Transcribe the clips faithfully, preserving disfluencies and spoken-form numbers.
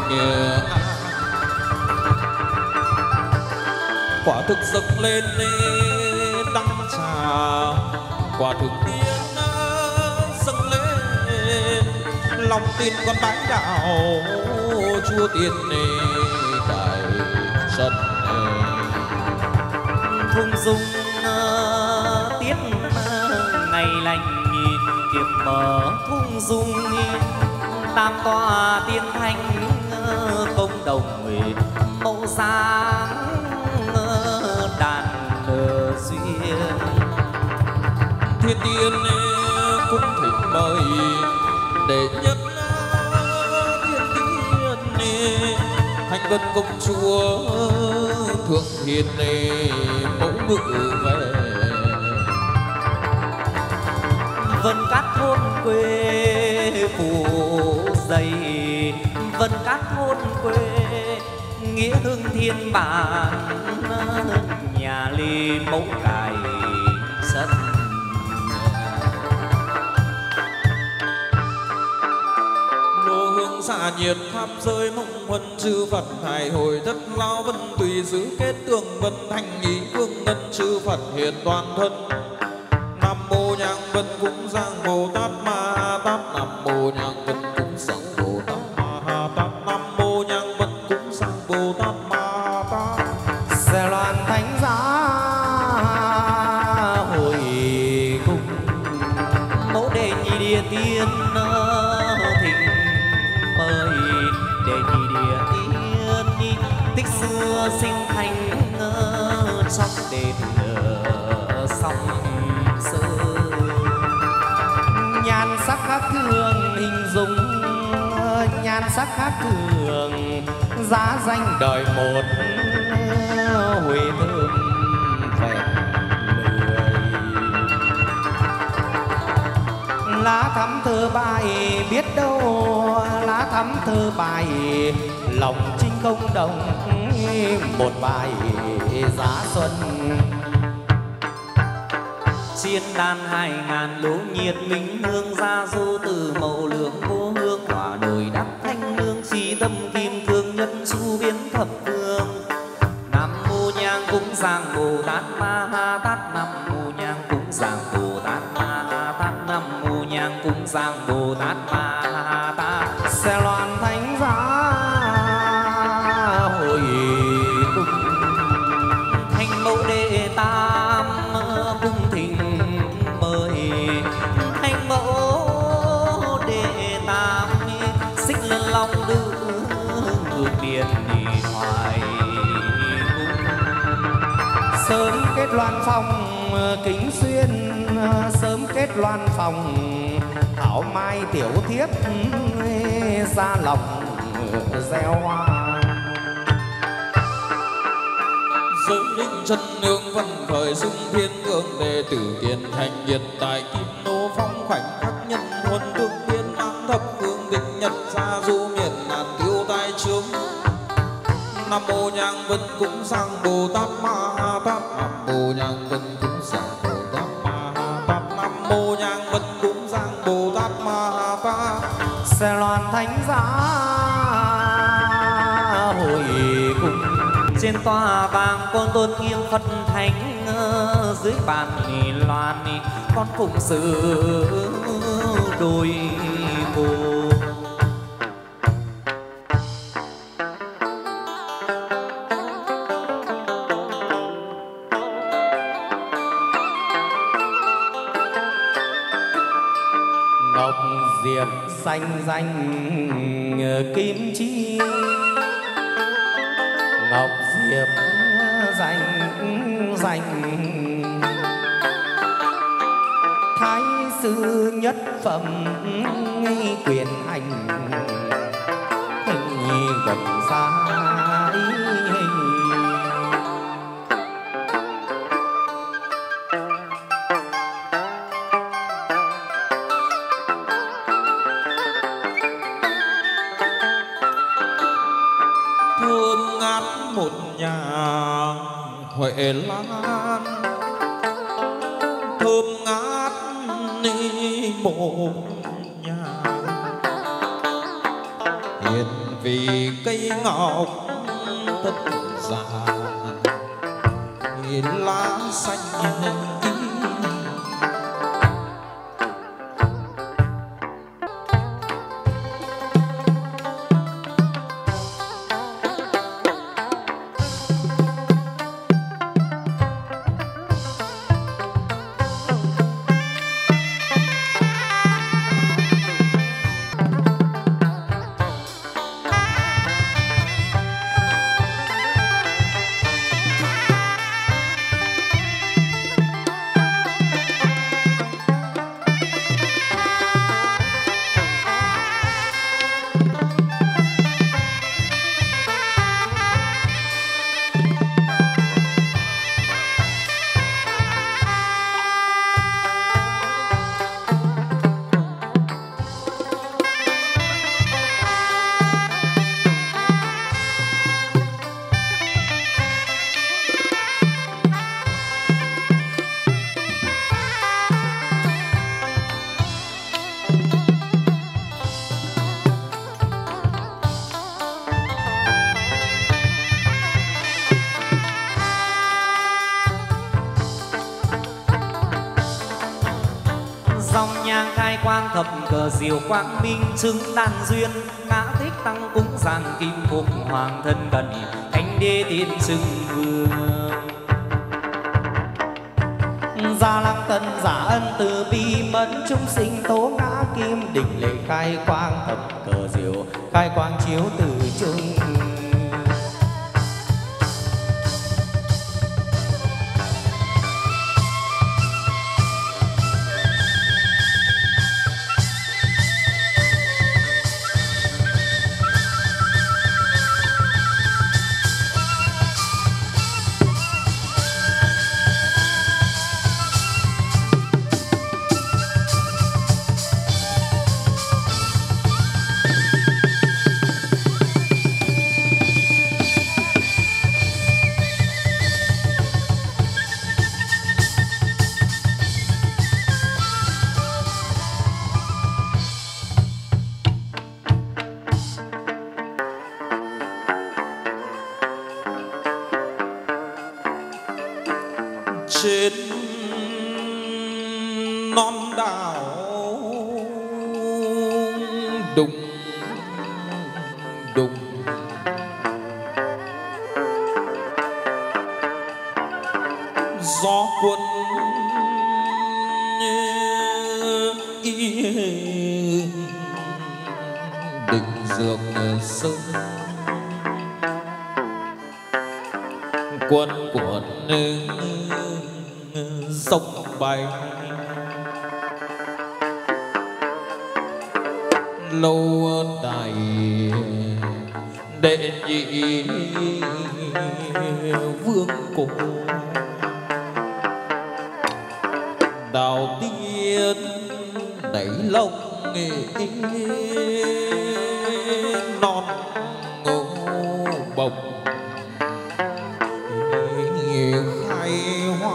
quả thực dâng lên đăng trà, quả thực tiên dâng lên lòng tin con bái đạo chúa tiên cải sân thung dung tiết ngày lành tiệc mở thung dung tam tòa tiên thanh công đồng mẫu sáng đàn duyên thiên tiên cũng thỉnh mời để nhất thiên tiên hành vân công chúa thượng hiền mẫu ngự về vân cát thôn quê phủ dày vân cát thôn quê nghĩa hưng thiên bản nhà ly mẫu cài sân nô hương xạ nhiệt tham rơi mộng huân chư Phật hải hồi thất lao vân tùy giữ kết tường vân thành ý vương ngân chư Phật hiền toàn thân nam mô nhang vân cũng giang Bồ Tát Ma Tát nam mô nhang vân cũng giang Bồ Tát Ma Tát nam mô nhang vân cũng giang Bồ Tát Ma Tát xe loan thánh giá hồi cung mẫu đề nhị địa tiên thỉnh mời đề nhị địa tiên tích xưa sinh thành trong đền sông sơ nhan sắc khác thường hình dung nhan sắc khác thường giá danh đời một huệ thơm vẹn mười lá thắm thơ bài biết đâu lá thắm thơ bài lòng trinh công đồng một bài giá xuân chiên đàn hai ngàn lỗ nhiệt minh hương ra du từ mậu lượng vô hương hỏa đồi đắp thanh hương chi tâm kim cương nhân su biến thập phương nam mô nhang cũng giang Bồ Tát Ma Ha Tát nam mô nhang cũng giang Bồ Tát Ma Ha Tát nam mô nhang cũng giang Bồ Tát Ma Ha Tát xe loan thánh giá hồi cung thành mẫu đệ tam cung thỉnh mời thành mẫu đệ tam xích lân long đưa ngược biển hoài cung sớm kết loan phòng kính xuyên sớm kết loan phòng thảo mai tiểu thiếp ra lòng gieo hoa giới linh chân nương văn khởi xung thiên cương đệ tử kiền thành nhiệt tại kim nô phong khoảnh khắc nhân huân tương tiên nam thập phương định nhật ra du miền ngàn tiêu tai trướng nam mô nhang vân cũng sang Bồ Tát Ma Ha Tát nam mô nhang vân cũng sang Bồ Tát Ma Ha Tát nam mô nhang vân cũng sang Bồ Tát Ma Ha Tát xe loan thánh giá hồi cung trên tòa vàng con tôn nghiêm Phật thánh dưới bàn loan con phụng sự đôi cô ngọc diệp xanh danh kim chi ngọc diệp danh danh thái sư nhất phẩm quyền hành hình gần xa thơm ngát một nhà huệ lan thơm ngát một nhà hiền vì cây ngọc tất già lá xanh thập cờ diệu quang minh chứng đàn duyên ngã thích tăng cúng giang kim phục hoàng thân gần thánh đế tiên xưng vương gia lăng tân giả ân từ bi mẫn chúng sinh tố ngã kim đỉnh lệ khai quang thập cờ diệu khai quang chiếu từ trung trên non đảo đùng đùng gió cuốn đừng dược sơn cuốn cuốn sông bay lâu đài đệ nhị vương cổ đào tiên đẩy lông non ngô bồng khai hoa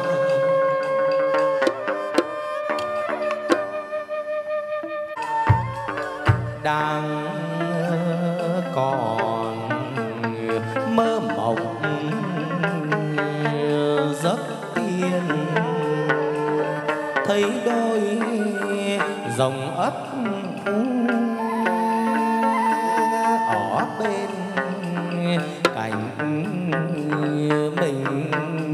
đang còn mơ mộng giấc tiên thấy đôi dòng ấp ở bên cạnh mình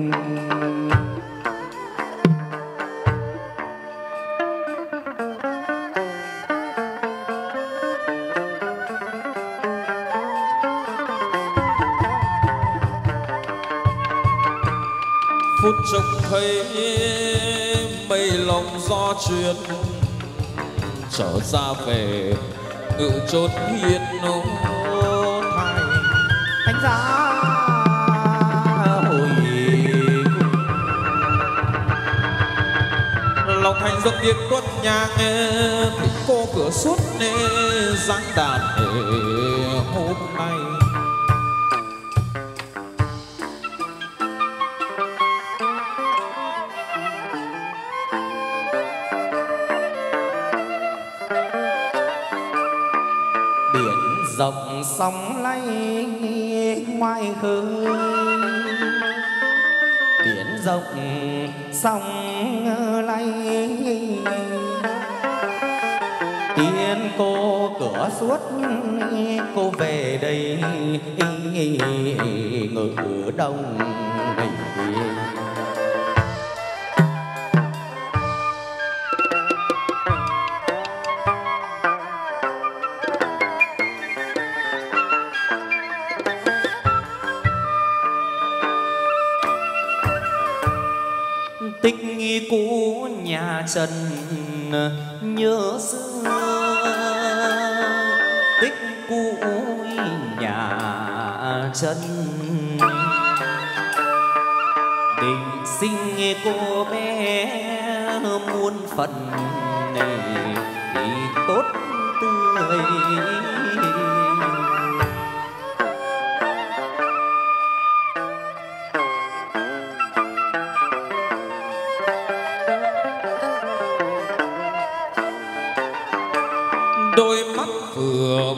phút chốc thấy mây lòng gió chuyển trở ra về ngự chốn hiên nô thay thánh giá hồi lòng thành dốc tiếng tuất nhang thích cô cửa suốt nê dáng đàn hôm nay sóng lay ngoài khơi, biển rộng sóng lay. Tiên cô cửa suốt cô về đây ngự đông. Tích cũ nhà Trần nhớ xưa, tích cũ nhà Trần. Định sinh cô bé muôn phần này thì tốt tươi. Đôi mắt phượng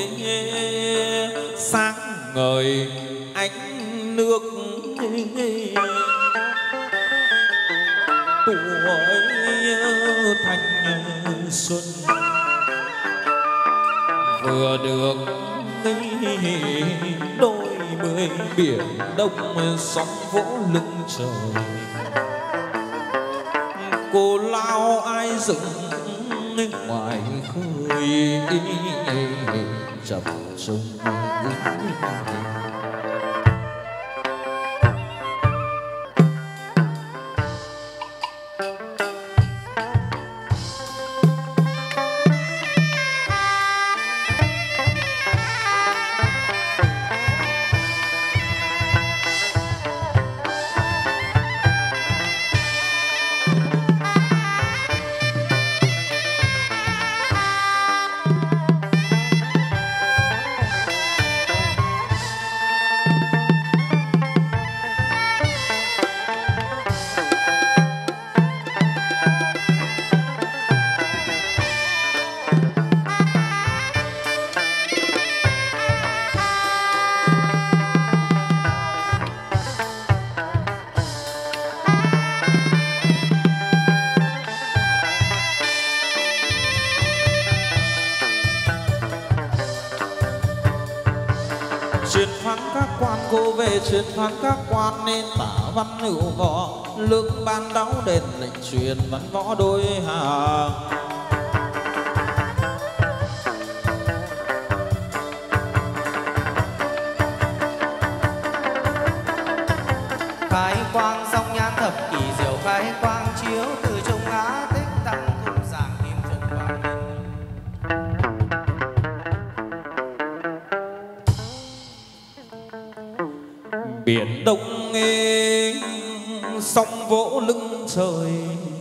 sáng ngời ánh nước, tuổi thanh xuân vừa được đôi mươi biển đông sóng vỗ lưng trời. Cô lao ai dựng ngoài khơi chập trùng. Truyền phán các quan cô về, truyền phán các quan nên tả văn hữu võ, lương ban đáo đền lệnh truyền văn võ đôi hàng. Khai quang song nhan thập kỷ diệu, khai quang chiếu từ trong ngã tích tăng cùng giảng kim trần quang minh. Biển đông ê sóng vỗ lưng trời,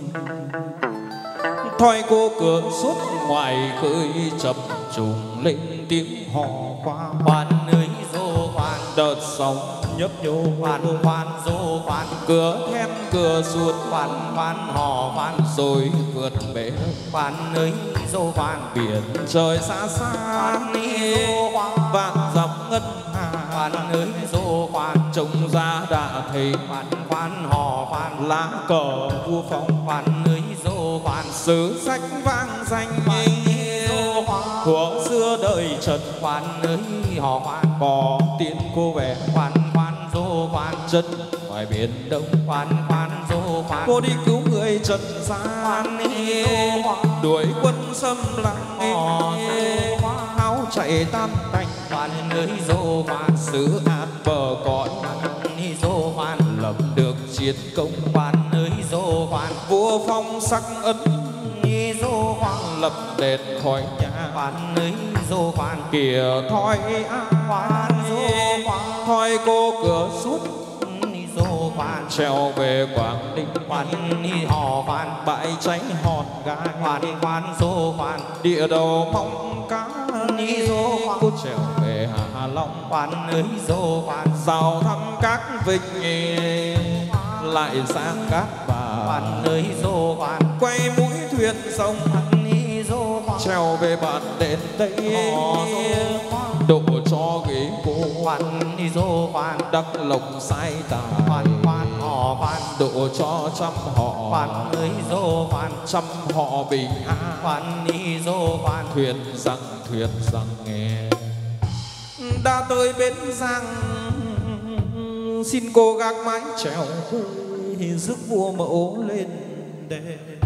thoi cô cửa suốt ngoài khơi chập trùng lên tiếng hò khoan. Khoan ơi dô khoan, Đợt sóng nhấp nhô khoan khoan dô khoan, cửa then cửa suốt khoan khoan hò khoan, rồi vượt bể khoan ơi dô khoan. biển trời xa xa Khoan ơi dô khoan, vạn dặm ngân hà. khoan ơi dô khoan, Trông ra đã thấy khoan khoan hò khoan, lá cờ vua phong. khoan ơi dô khoan, Sử sách vang danh dô khoan, của xưa đời Trần. khoan ơi hò khoan, Có tiếng cô bé khoan khoan dô khoan, chân ngoài biển đông. khoan khoan dô khoan, Cô đi cứu người trần khoan gian, ơi dô khoan, đuổi quân xâm lăng, áo chạy tan tành. khoan ơi dô khoan, Xứ át bờ cõi ơi dô khoan, lập được chiến công. khoan ơi dô khoan, Vua phong sắc ấn ơi dô khoan, lập đền khỏi nhà. khoan ơi dô khoan, Kìa thoi khoan dô khoan, thoi cô cửa suốt ơi dô khoan, treo về Quảng Ninh. khoan ơi hò khoan, Bãi cháy hòn gai khoan khoan dô khoan, địa đầu mong cá. ơi dô khoan, Cô trèo về Hạ Long khoan ơi dô khoan, vào thăm các vịnh lại sang Cát Bà. khoan ơi dô khoan, Quay mũi thuyền sông ơi dô khoan, trèo về bản đền Tây, độ cho ghế cô khoan đi dô khoan đắc lộc sai tài, khoan khoan họ khoan độ cho trăm họ khoan ơi dô khoan trăm họ bình an, khoan đi dô khoan thuyền rằng thuyền rằng nghe đã tới bến Giang, xin cô gác mái trèo rước vua mẫu lên đê.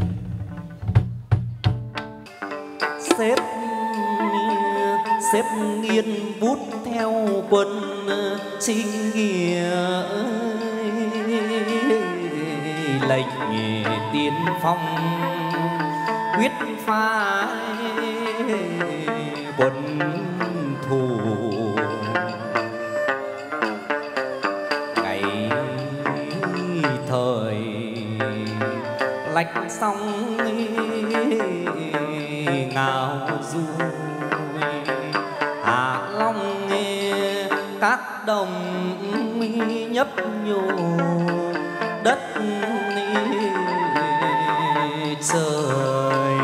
Xếp xếp nghiên bút theo quân chính nghĩa, lệnh tiên phong quyết phá quân thù. Ngày thời lạch xong ngào du, Hạ Long các đồng nhấp nhô đất trời.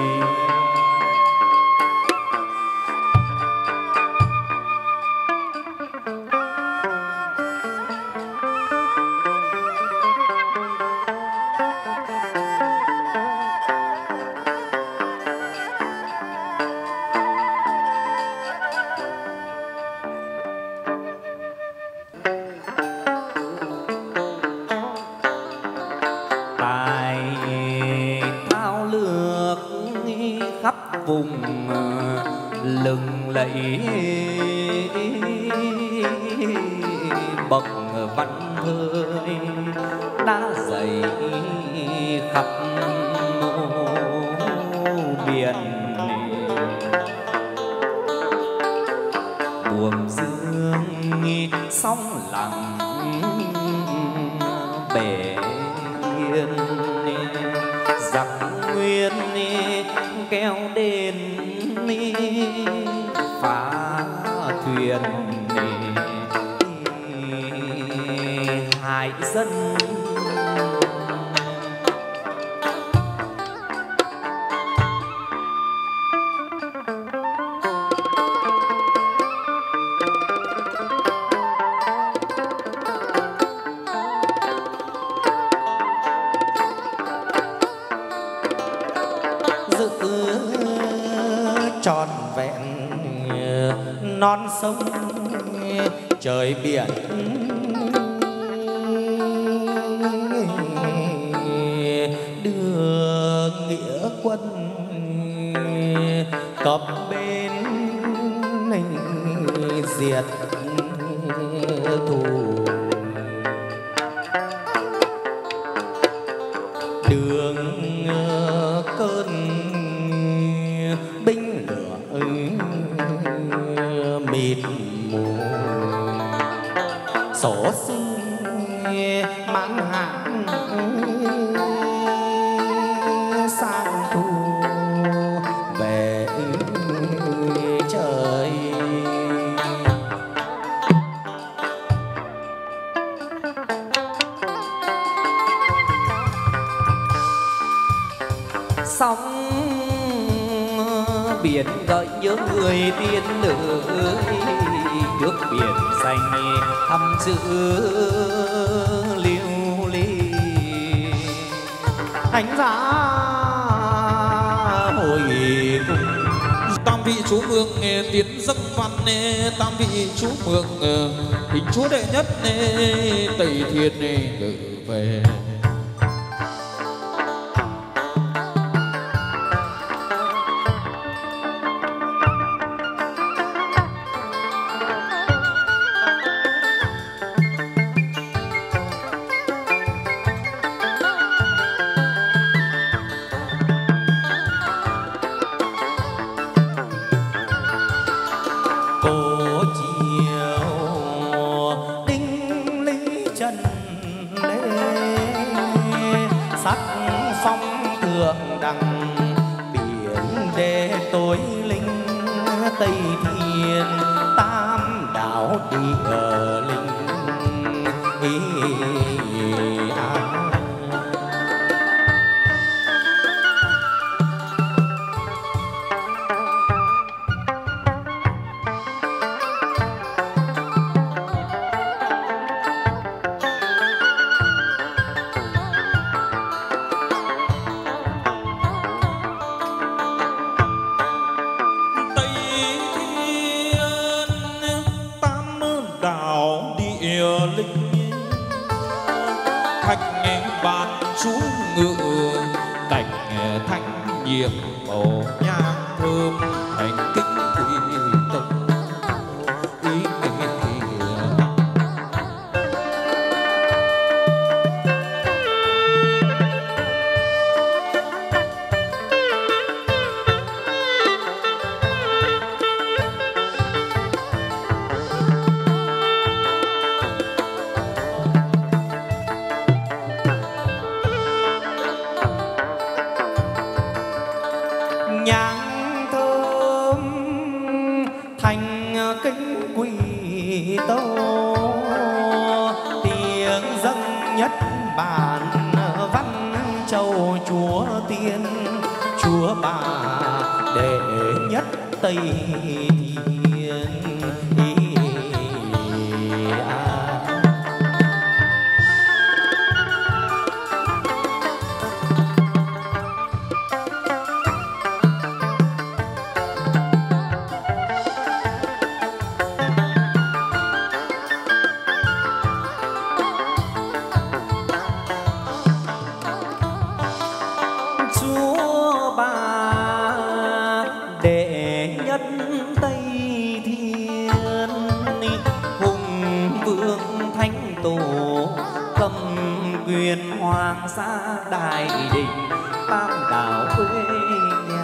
Vùng lừng lẫy bậc văn thơi đã dày khắp biển, buồm dương sóng lặng bể yên, giặc nguyên kéo đến phá thuyền hại dân. Tròn vẹn non sông trời biển, đưa nghĩa quân cập bên diệt thù. Đường cơn binh lửa mịt mù, sổ sinh mãn hạn sang thu về trời. Sóng biển gợi nhớ người tiên nữ, nước biển xanh thăm chữ lưu ly. Ánh giá hồi cùng tam vị chú mường tiến dâng văn, tam vị chú mường hình chúa đệ nhất Tây Thiên ngự về. Tây Thiên tam đảo địa linh ý à. linh khách ban xuống ngự đành thanh nhiệm màu nhang thơm thành kính quỳ tông ý nghĩa. nhang thơm thành kính quỳ tâu tiếng dâng nhất bản văn châu chúa tiên chúa bà đệ nhất tây thiên. Quyền hoàng sa đại định tam đảo quê nhà.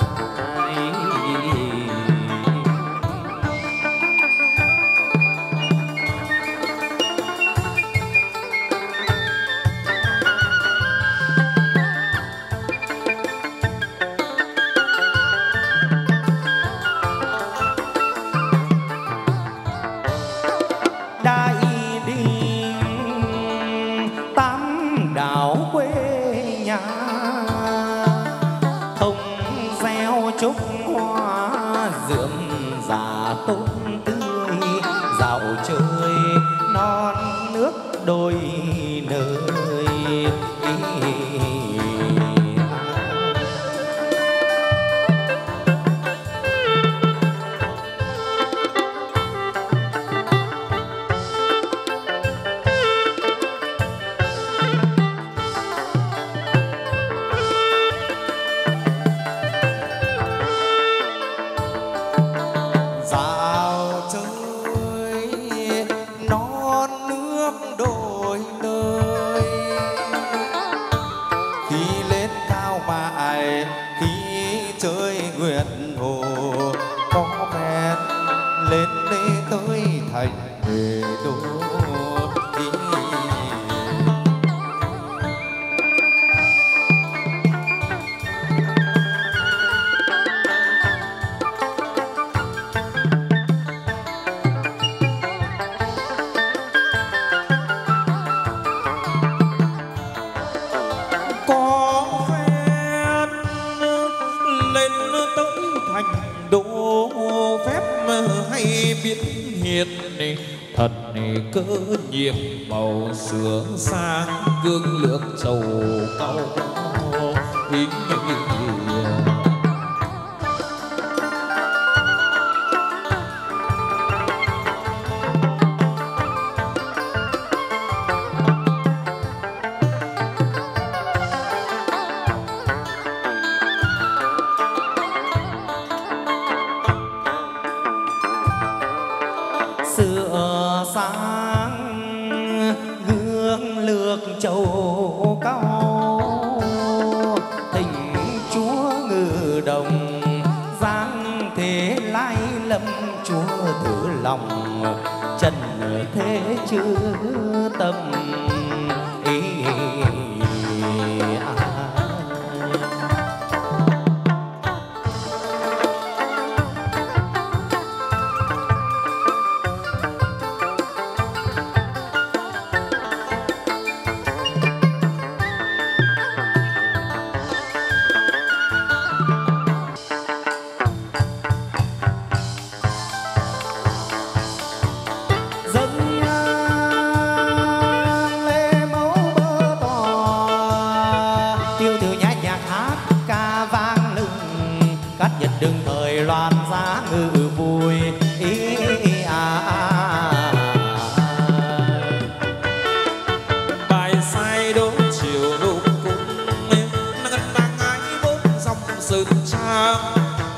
Trúc hoa rượm già tốt tươi dạo chơi non nước đôi nơi. Thật cơ nhiệm màu sướng sang gương lược trầu cao ý châu cao tình chúa ngự đồng giang thế lai lâm chúa thử lòng trần thế chư tâm ý. Hãy subscribe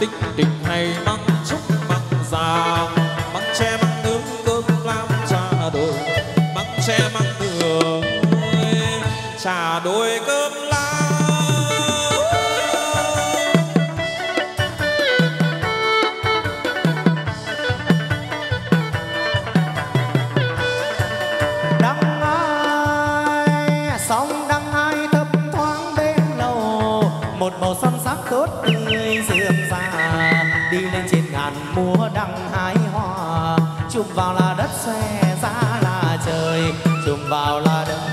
tích địch hay măng trúc măng già, măng tre măng nướng cơm lam trà đồi, măng tre măng nướng trà đồi cơm lam. Đăng ai sóng đăng ai thấp thoáng bên lầu, một màu son sắc tốt tươi rượm rà, đi lên trên ngàn múa đăng hái hoa, chụm vào là đất xòe ra là trời, chụm vào là đất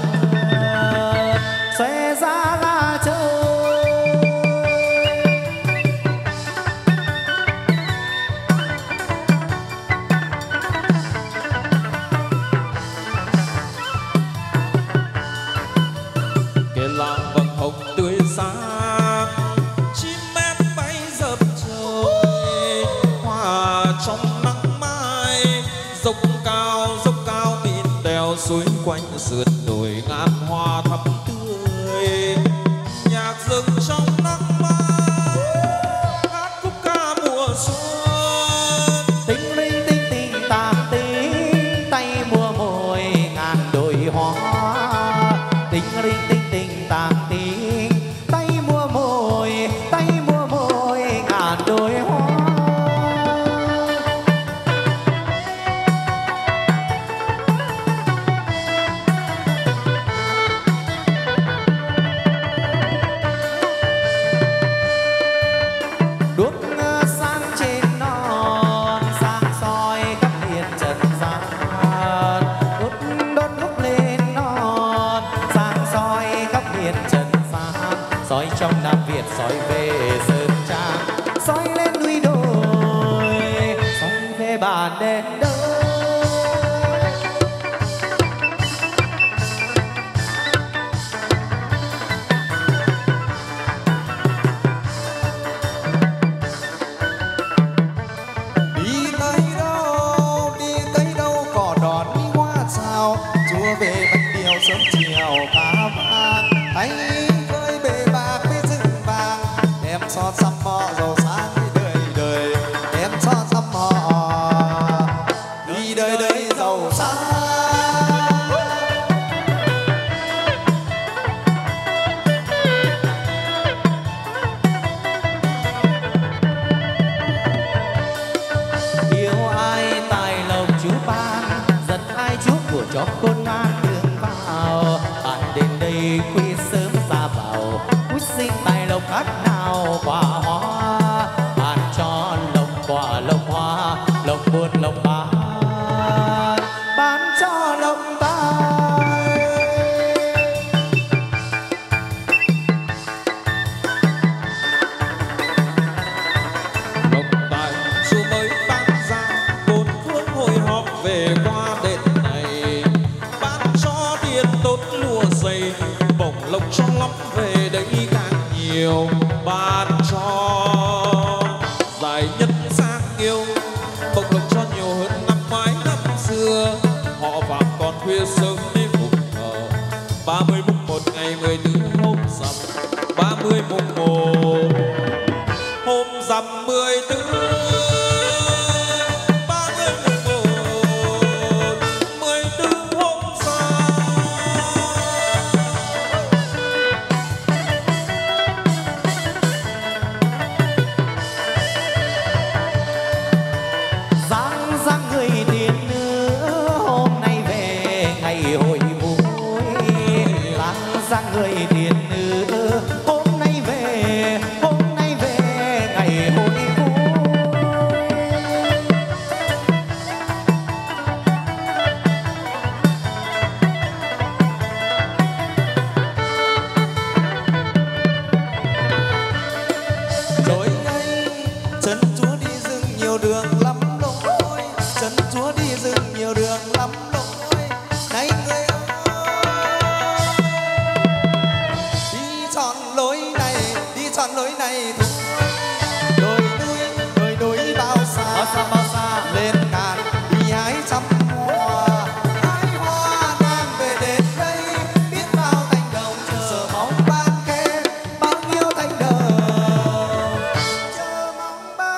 xòe ra là trời. Kể làng vầng hồng tươi sáng, chim én bay dập trời, hòa trong nắng mai, dốc cao dốc cao mịn đèo suối quanh sườn đồi ngàn hoa thắm tươi, nhạc rừng trong nắng mai, hát khúc ca mùa xuân. Tinh linh tinh tinh tàng tinh, tay mua mồi ngàn đồi hoa. Tinh linh tinh tinh tàng tinh, tay mua mồi, tay mua mồi ngàn đồi hoa. Đuốc sáng trên non, sáng soi khắp miền trần gian. Đốt đốt đuốc lên non, sáng soi khắp miền trần gian. Soi trong Nam Việt, soi về Sơn Trang, soi lên núi đồi, soi về bản đền đơi. Đi tới đâu, đi tới đâu có đón hoa sao, chúa về bạch điều sớm chiều cá vàng, anh khơi bề bạc với rừng vàng, em cho xăm mọ giàu sang đi đời đời, em cho xăm mọ đi đời đời giàu sang. Yêu ai tài lộc chú ban, giận ai chuốc của cho khôn ngoan đường vào. Bạn đến đây khuya sớm ra vào, úi xin tài lộc khác nào quả hoa. Bạn cho lộc quả lộc hoa, lộc buôn lộc bán, bán cho lộc bán. Lộc tài chúa mới ban ra, bốn phương hội họp về qua đền này, ban cho tiền tốt lúa dày, bổng lộc cho lắm về đây càng nhiều, ban cho giải nhân sang yêu, bổng lộc cho nhiều hơn năm ngoái năm xưa. Họ phạm còn khuya sớm đi phục thờ, ba mươi mùng một ngày mười tư hôm rằm, ba mươi mùng một hôm rằm mười tư, ba mươi mùng một mười tư hôm rằm. Giang giang người tiền nữa, hôm nay về ngày hội vui. Giang giang người tiền nữa, hôm nay về, hôm nay về ngày hội vui. Rồi ngay chân chúa đi rừng nhiều đường lắm lối, chân chúa đi rừng nhiều đường lắm lối, này người ơi, đi chọn lối này, đi chọn lối này thôi. Đồi núi, đồi núi bao xa, Bao xa bao xa lên ngàn đi hái trăm hoa, hái hoa đang về đến đây, biết bao thành đồng chờ mong ban khen, bao nhiêu thành đồng chờ mong ban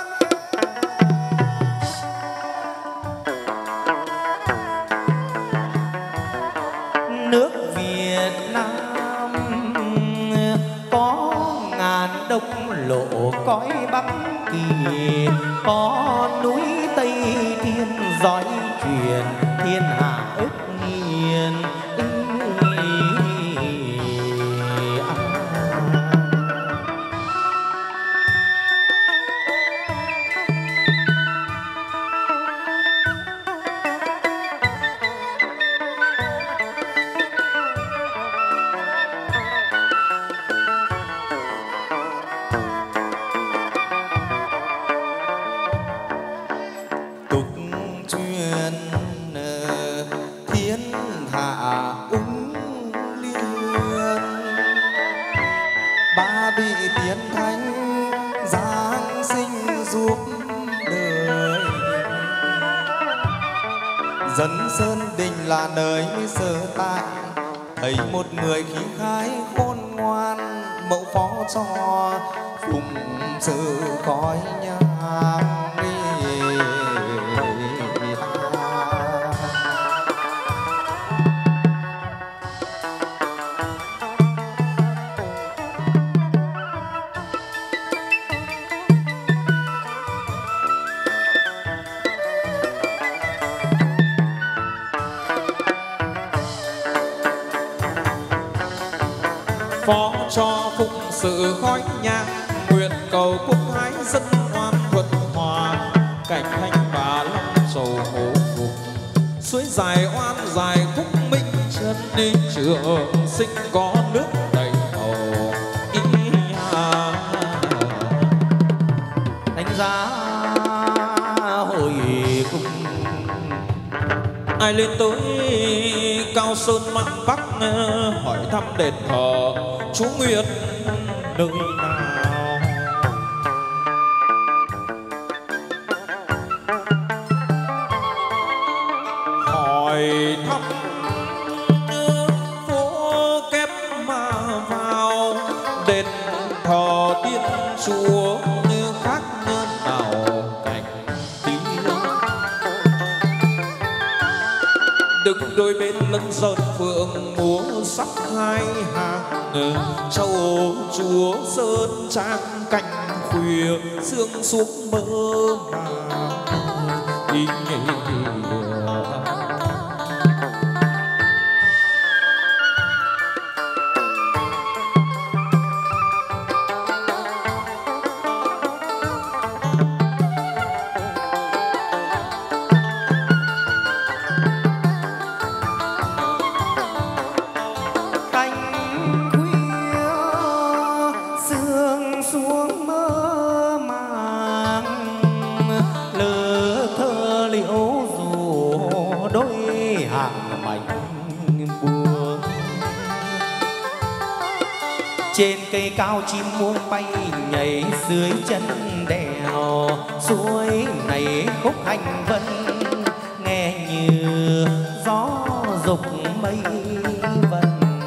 cõi Bắc Kỳ, có núi Tây Thiên dõi truyền thiên hạ ức nhiên. Dân Sơn Đình là nơi sở tại, thấy một người khí khái khôn ngoan, mẫu phó cho phụng sự khói nhang đi. Phó cho phụng sự khói nhang, nguyện cầu quốc thái dân oan thuận hòa, cảnh thanh và long sầu hổ phục, suối dài oan dài phúc minh chân đi trường sinh có nước đầy hầu. Đánh giá hồi cung ai lên tới Cao Sơn Mạn Bắc, hỏi thăm đền thờ Chúa Nguyệt nơi nào. Hỏi thăm phố kép mà vào đền thờ Tiên Chúa như khác nơi nào cảnh tí. Đứng đôi bên lân sơn phượng múa sắc hai hàng, châu chúa sơn trang canh khuya sương xuống mơ màng. Đi trên cây cao chim muông bay nhảy dưới chân đèo, suối này khúc hành vân nghe như gió dục mây vần.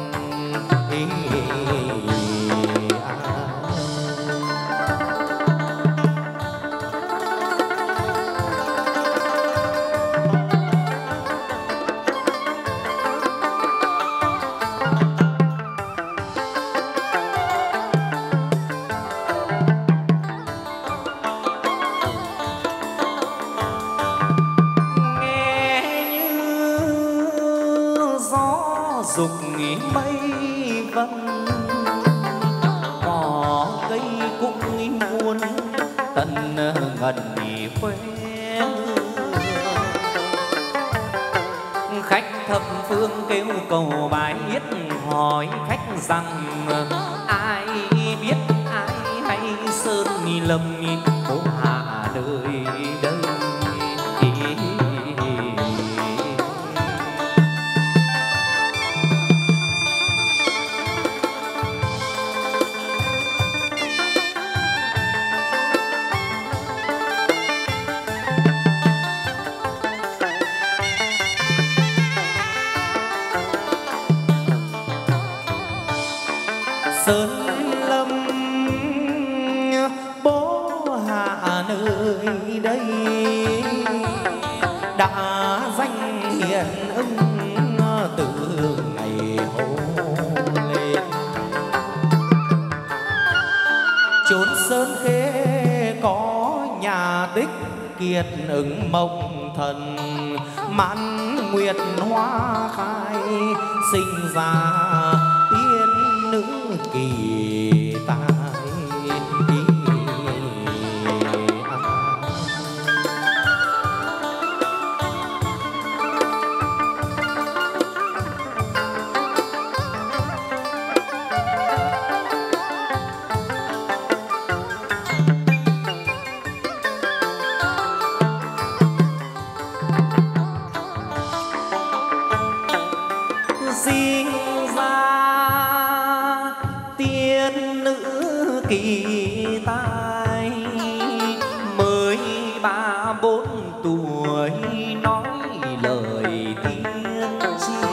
dục mây vân, cỏ cây cũng muôn tần ngần khoe. Khách thập phương kêu cầu bài yết, hỏi khách rằng ai biết ai hay sơn lâm phố hạ đời đây. Sơn lâm bố hạ nơi đây, đã danh hiền ưng từ ngày hô lên. Chốn sơn khê kiệt ứng mộng thần, mãn nguyệt hoa khai, sinh ra tiên nữ kỳ tài. Kỳ tài mới ba bốn tuổi nói lời tiên tri,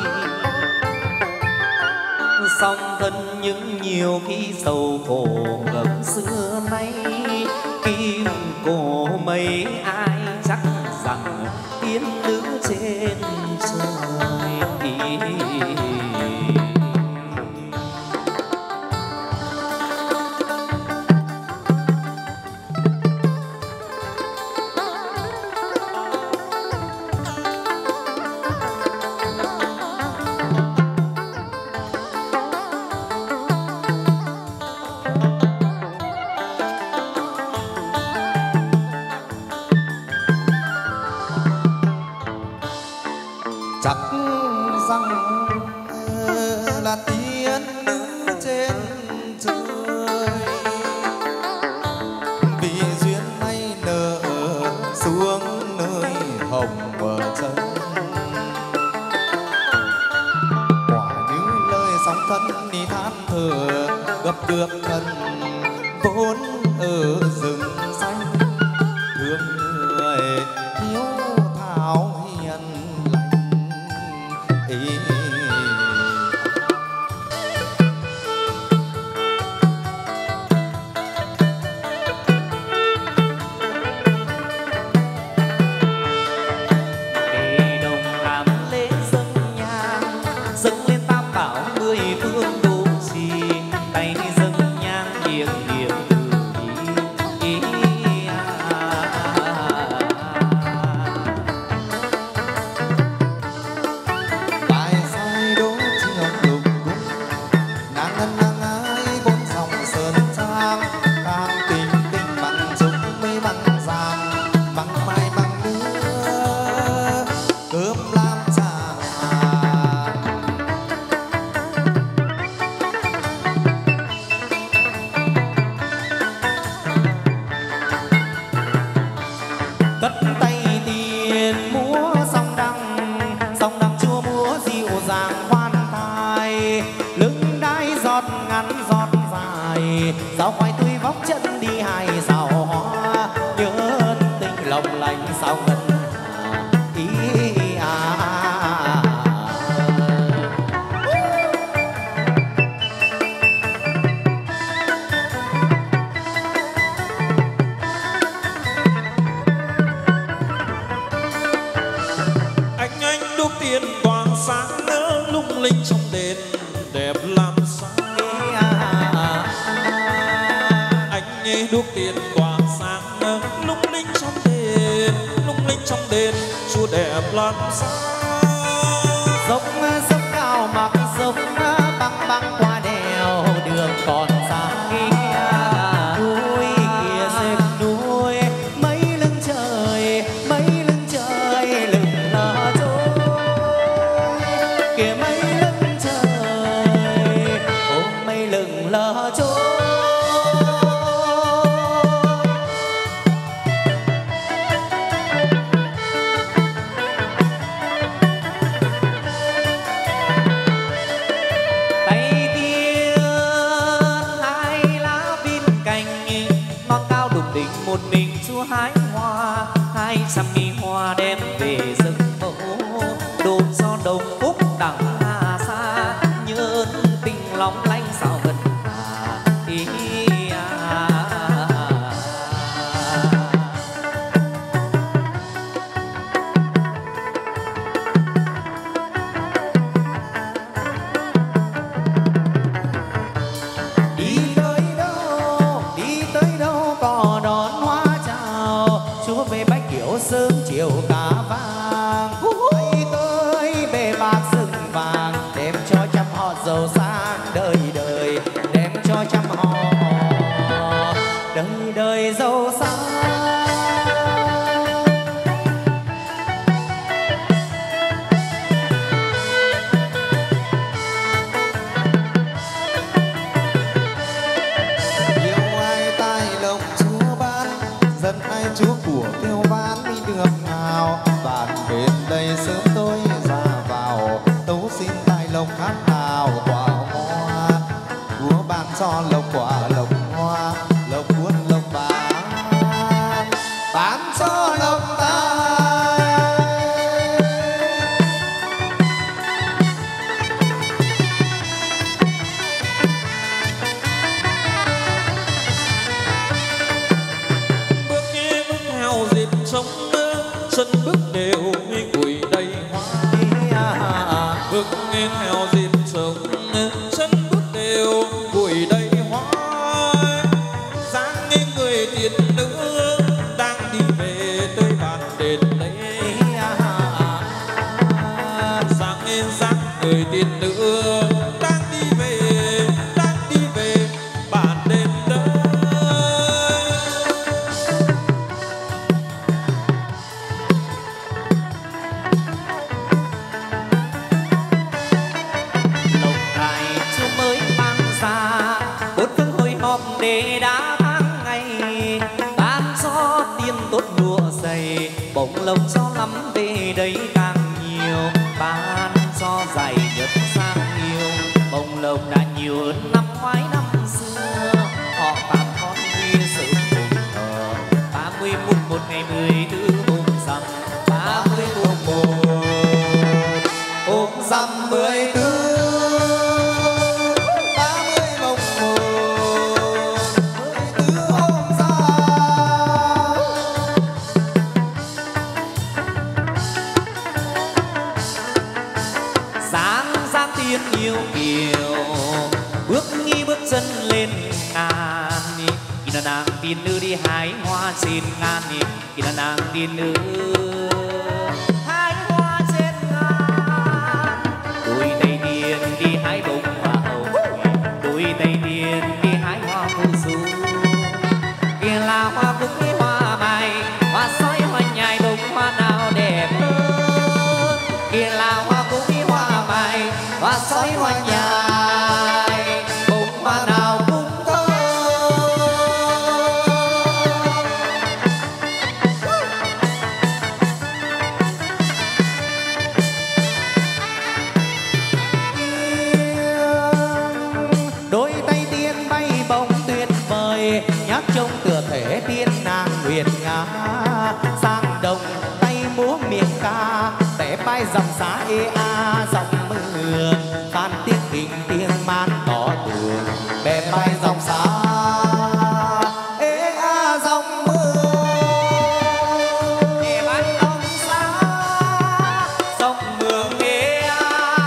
song thân những nhiều khi sầu khổ ngập xưa nay, kim cổ mấy ai chắc rằng tiên nữ trên trời. Chắc rằng là tiên nữ trên trời, vì duyên này nở xuống nơi hồng trần. Quả như lời sóng thân đi than thở, gặp được thân vốn ở rừng xanh, thương người hiếu thảo hiền ý. Sao khoai tươi vóc chân đi hai sao hoa, nhớ tình lòng lành sao ngân ý à, à, à. Anh anh đốt tiền tỏa sáng nỡ lung linh trong đền đẹp làm sao. Đuốc tiền tỏa sáng nắng lung linh trong đền, lung linh trong đền chúa đẹp làm sao. Dốc dốc cao mặc dốc băng băng qua đèo đường còn xa kia, núi kia xếp núi mấy lưng trời, mấy lưng trời lưng lờ trôi kìa, mấy lưng trời ôm mấy lưng lờ trôi. Một mình chúa hái hoa, hai trăm mi hoa đem về rừng mẫu, đồn do đồng phúc đằng hà xa, nhớ tình lòng lanh sao gần hà ý à. Đi tới đâu, đi tới đâu có đón hoa chào, chúa về người giàu sang. Chúa của kêu ván đi được nào, bạn bên đây sớm tôi ra vào tấu xin tài lộc hát nào quả hoa. Chúa ban cho lộc quả lộc hoa, lộc buôn lộc bán, bán cho lộc tài. Sống sân bước đều quỳ đầy hoa, bước nghe theo dịp sống sân bước đều quỳ đầy hoa. Dáng nghe người tiền nữ đang đi về tới bàn đền lễ, dáng nghe dáng người tiền nữ đang đi về đang đi về bàn đền lễ. Để đã tháng ngày ban cho tiền tốt lụa dày, bổng lộc cho lắm về đây càng nhiều, ban cho dày nhất sang nhiều, bổng lộc đã nhiều hơn năm ngoái năm xưa. Họ phạt con khuya sớm mùng thờ ba mươi mùng một ngày mười tư mùng rằm, ba mươi mùng một mùng rằm mười tư. Yêu kiều bước nghi bước chân lên ngàn, khi là nàng tiên nữ đi hái hoa trên ngàn, khi là nàng tiên nữ hái hoa trên ngàn. Đôi tay tiên đi hái bông hoa hồng, đôi tay tiên đi hái hoa phù du, kia là hoa cúc hoa mai, hoa sói hoa nhài, bông hoa nào đẹp hơn, kia là hoa cúc hoa mai, hoa sói hoa nhài, bông hoa nào cũng thơm. Đôi tay tiên bay bông tuyệt vời, nhắc trông tựa thể tiên nàng nguyệt ngã. Sang đồng tay múa miệng ca, té bay dòng giá ê a dòng mưa, phan tiếng hình tiếng man tỏ tường, bè bay dòng xa ê a dòng mưa, bè bay dòng xa dòng mưa ê a.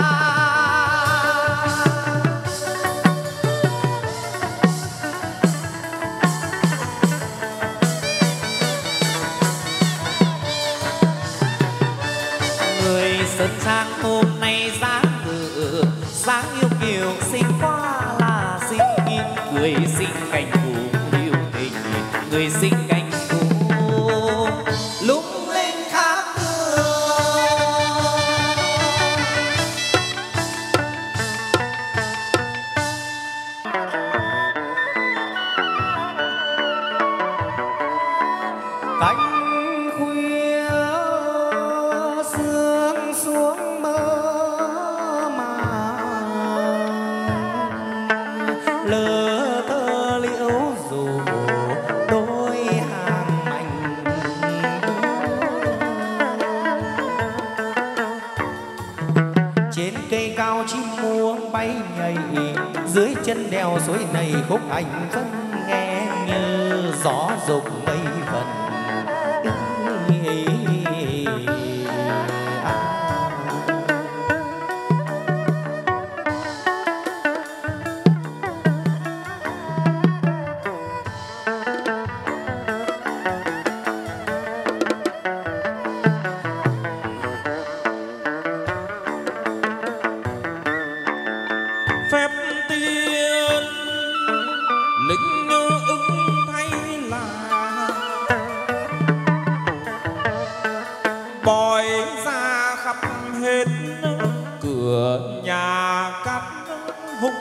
Người sơn trang hôm nay dáng dự, dáng yêu kiều xinh quá là xinh, người xinh cảnh phù yêu tình, người xinh cảnh phù lung linh khác thường. Cánh khuya sương xuống mơ màng, lơ thơ liễu dù đôi hàng mảnh. Trên cây cao chim muông bay nhảy, dưới chân đèo suối này khúc ảnh vẫn nghe như gió dục mây vần. Phép tiên lính ứng thay là hết cửa nhà cắt hung.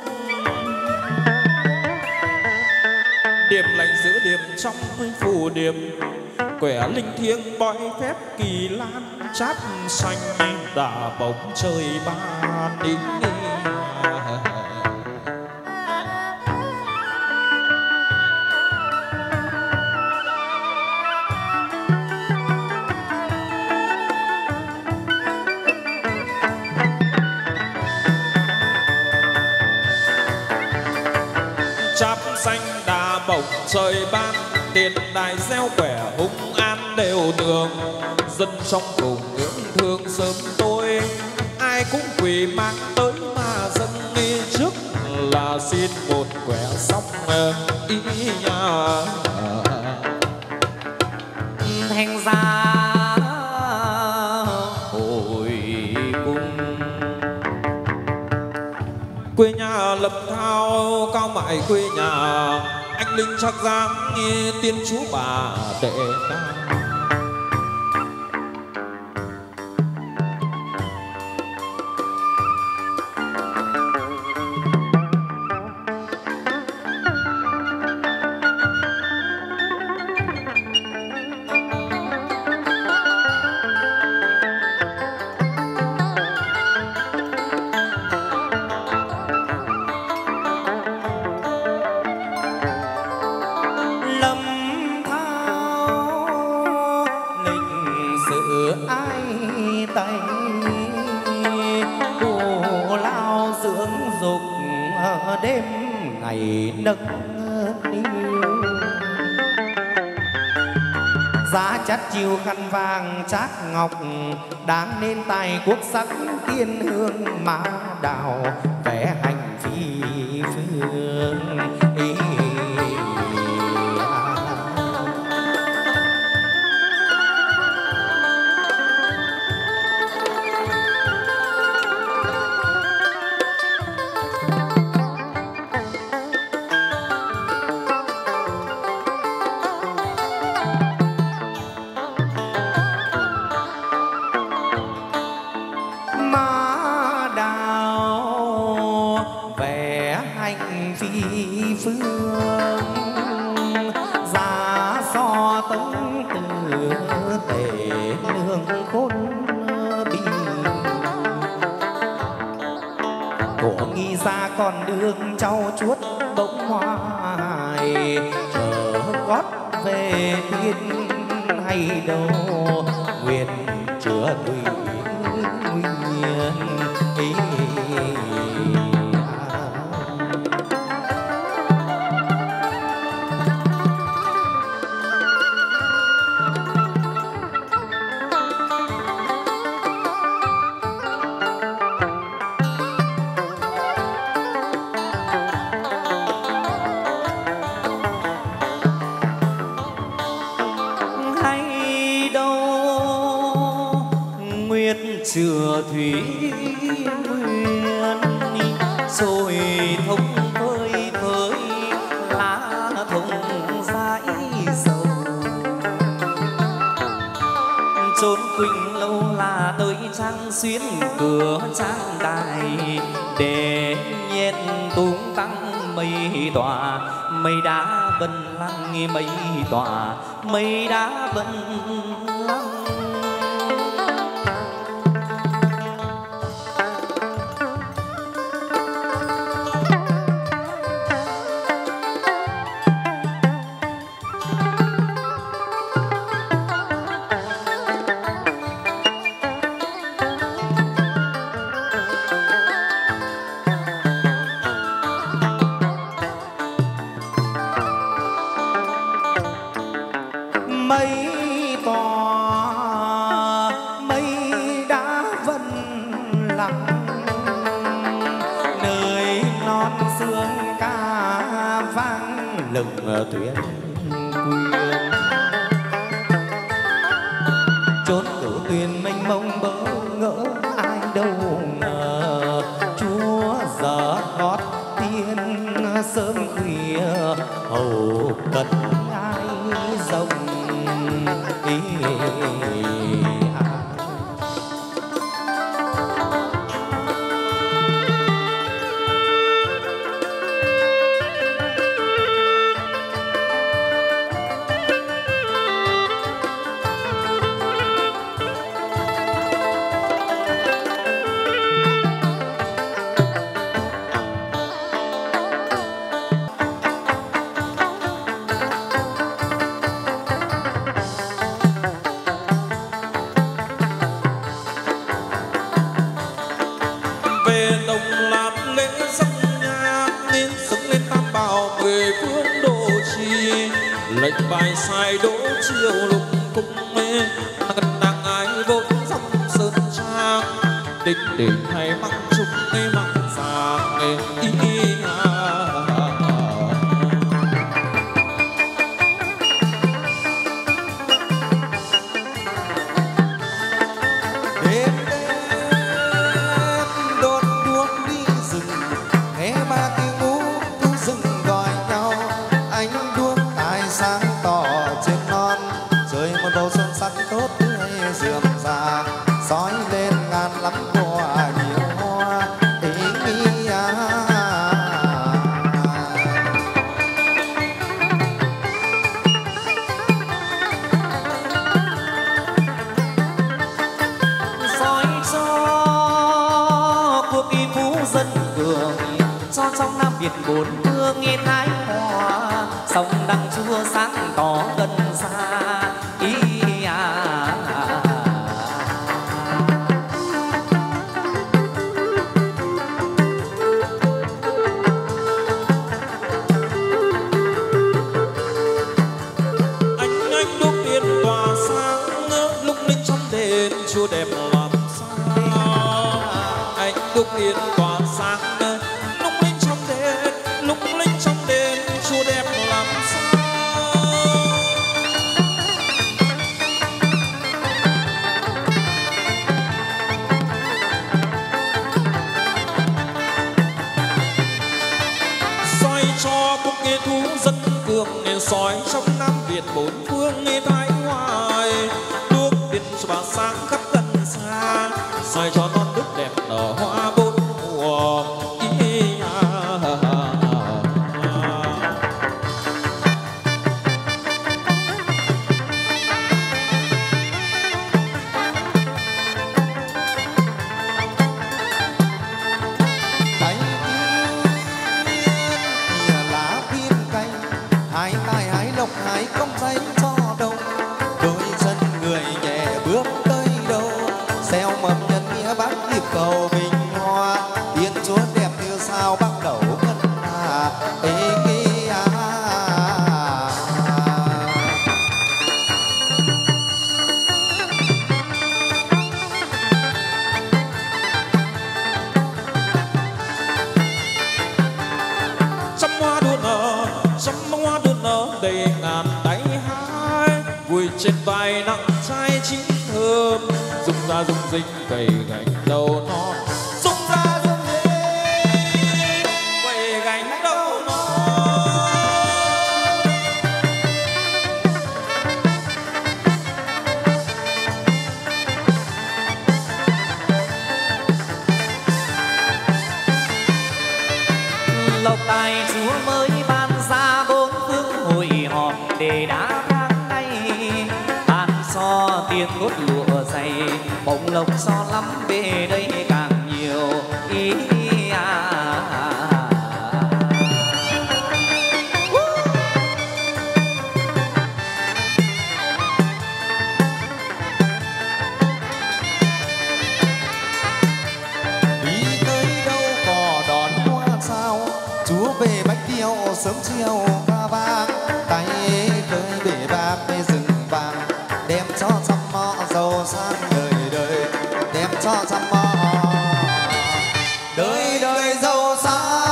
Điểm lành giữa điểm trong phủ điểm, quẻ linh thiêng bói phép kỳ lan, chát xanh đà bóng trời ban đi. Chát xanh đà bóng trời ban, tiền đài gieo quẻ hung an đều tường. Dân trong cùng ngưỡng thương sớm tối, ai cũng quỳ mang tới mà dâng nghi trước là xin một quẻ xong ý nhà. Thành ra hồi cung quê nhà Lâm Thao cao mại quê nhà, anh linh chắc dám nghe tiên chú bà tệ ta. đêm ngày nâng niu, giá chắt chiêu khăn vàng chát ngọc, đáng nên tài quốc sắc tiên hương má đào vẽ hành phi phương. Ý con đường trau chuốt bỗng hoài, chờ gót về tiên hay đâu nguyện chứa tùy nguyên. Ý chừa thủy nguyên, rồi thông phơi phới lá thông dãi dầu. Chốn Quỳnh Lâu là nơi trang xuyến cửa trang đài, để nhiên tung tăng mây tỏa, mây đá vân lăng mây tỏa, mây đá vân lăng. Tuyên quyên chốn cửu tuyền mênh mông bỡ ngỡ, ai đâu ngờ Chúa giờ gót tiên sớm khuya hầu cận ai rồng. Ý sai đỗ chiều lục cung mê ngân nàng ái vốn dòng sơn trang đỉnh đỉnh hay măng trúc mê măng vàng ý bốn phương nghe thái hoa sông đăng chua sáng tỏ gần xa ý à. anh anh đúc yên tỏa sáng lúc linh trong đền chùa đẹp làm sao anh đúc yên tỏa sáng soi trong Nam Việt bốn phương nghe thái hoài đuốc điện cho bà sáng khắp gần xa soi cho non nước đẹp nở hoa bốn mùa ý à. hãy không thấy cho đâu đôi chân người nhẹ bước tới đâu xeo mầm nhân nghĩa bác hiệp cầu bình hoa tiên chúa đẹp như sao bắt đầu ngân hà ê kia à. Trăm hoa đua nở, trăm hoa đua nở đầy ngàn đáy hai vui trên vai nặng trai chín thơm rung ra rung rinh cày gánh đầu non rung ra rung rinh cày gánh đầu non. Lộc tài chúa mới ban ra bốn phương hội họp để đã tháng nay tàn so tiền cốt lụa dày bông lộc so lắm về đây càng nhiều ý à. Về bách tiêu sớm chiều ca vang tay tới bể bạc về rừng vàng đem cho trăm mọ giàu sang đời đời đem cho trăm mọ đời đời giàu sang.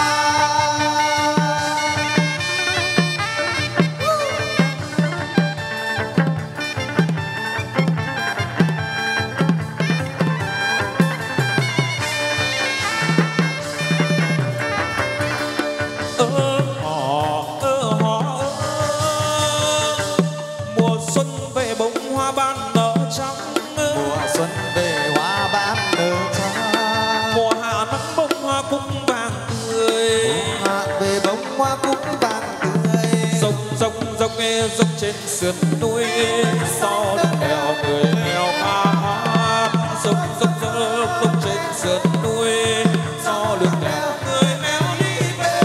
Dốc trên sườn núi sau đất đèo người nghèo ca hát dốc dốc dốc dốc trên sườn núi sau đường đèo người nghèo đi về.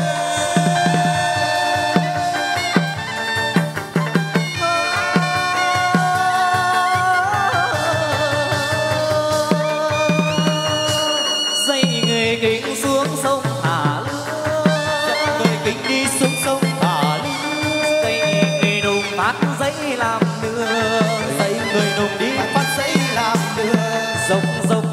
Dây người kính xuống sông thả lưới người kính đi xuống sông thả lưới phát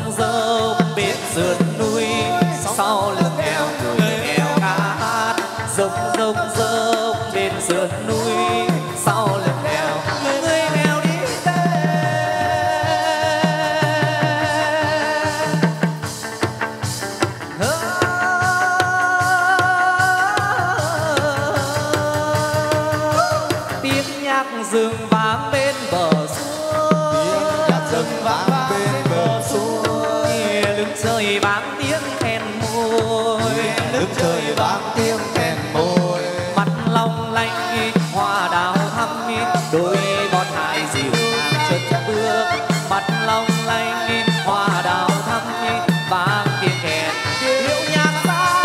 dốc bên sườn núi, sau lưng eo người eo ca hát. Dốc dốc dốc bên sườn núi, sau lưng eo người eo đi tiếng nhạc rừng vang bên bờ suối, tiếng nhạc rừng vang bên bờ suối, lưng trời vang tiếng khen môi, lưng trời vang tiếng khen môi. mắt long lanh hoa đào thắm, đôi ngón hai dịu dàng chân bước. Mắt long lanh hoa đào thắm, vang tiếng kèn điệu nhạc xa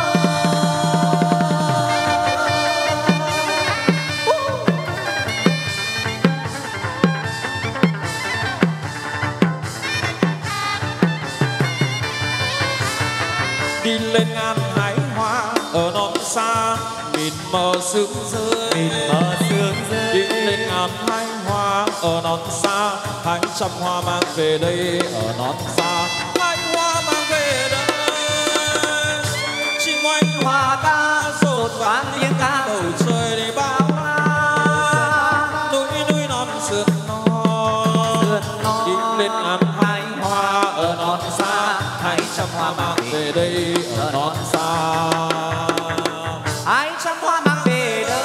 đi lên ngàn hái hoa ở non xa, mịt mờ sương rơi, mịt mờ sương rơi. đi lên ngàn hái hoa ở non xa, hai trăm hoa mang về đây ở non xa, hai hoa mang về đây. Chim oanh hoa ca rộn vang tiếng ca, bầu trời để bao la, núi núi non sườn non, đi lên ngàn hái hoa ở non xa, hai trăm hoa mang về đây ở non xa. hai trăm hoa mang về đây.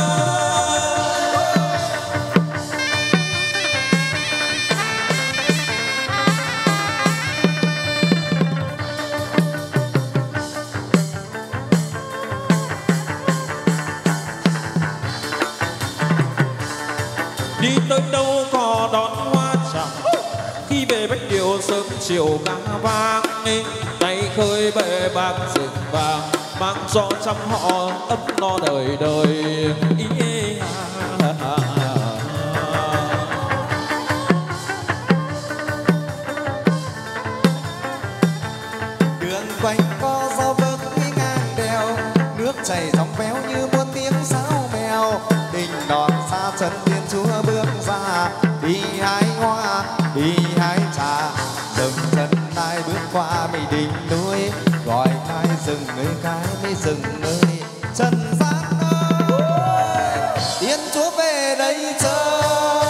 Đi tới đâu có đón hoa chẳng, khi về Bách Điều sớm chiều ca vang, tay khơi bể bạc rừng vàng, mang cho trăm họ ấm no đời đời. Ý, ý, à, à, à. Đường quanh co gió vớt đi ngang đèo, nước chảy dòng véo như muôn tiếng sáo mèo. Đình đòn xa chân thiên chúa bước ra, đi hái hoa đi hái trà. Dừng chân ai bước qua mây đỉnh núi, gọi cái rừng ơi cái mây rừng ơi. Trần gian ơi, thiên chúa về đây chơi.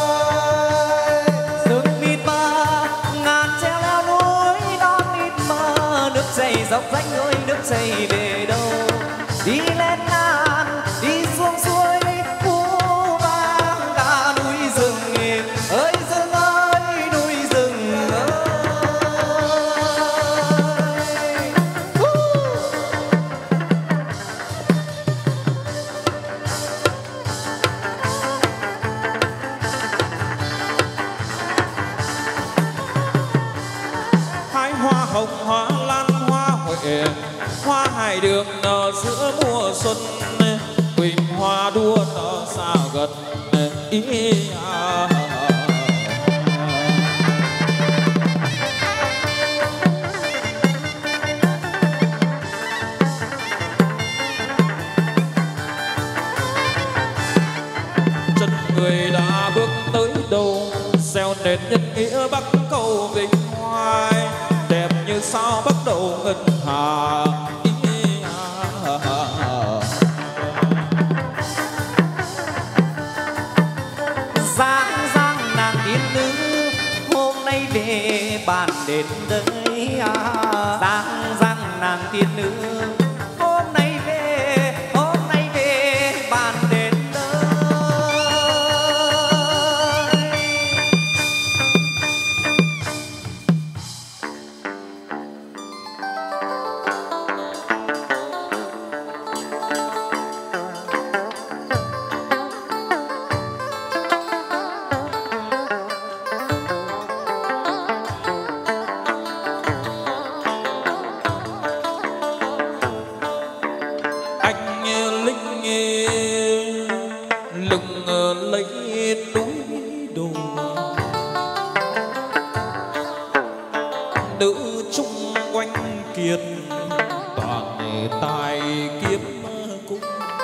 Rừng mịt mờ ngàn treo leo núi, đón mịt mờ nước chảy dọc rãnh núi, nước chảy về đâu. Đi lên ngàn đi xuống suối, phú vang cả núi rừng ơi, rừng ơi núi rừng ơi. Hái hoa hồng hoa lan hoa huệ, hoa hải đường nở giữa mùa xuân, quỳnh hoa đua nở xa gần. Ý, ý, à, à, à. Chân người đã bước tới đâu, gieo nền nhân nghĩa bắc cầu vinh hoài, đẹp như sao bắt đầu ngân hà. Ý, ý, à, à, à. Giang giang nàng tiên nữ hôm nay về bàn đến đây à. Giang giang nàng tiên nữ hôm nay về, hôm nay về bàn đến đây. kiệt toàn tài kiếm cung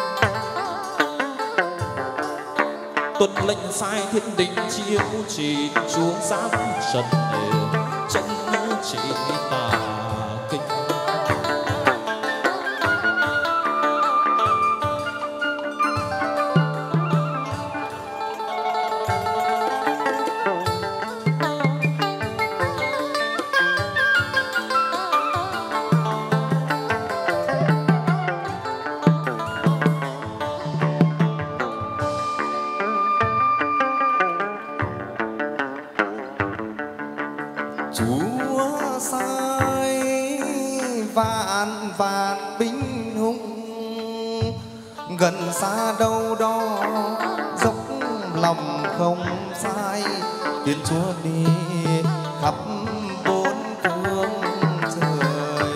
tuân lệnh sai thiên đình chia vũ trì chúa giáng trần chân chỉ vạn vạn binh hùng, gần xa đâu đó dốc lòng không sai, Thiên Chúa đi khắp bốn phương trời.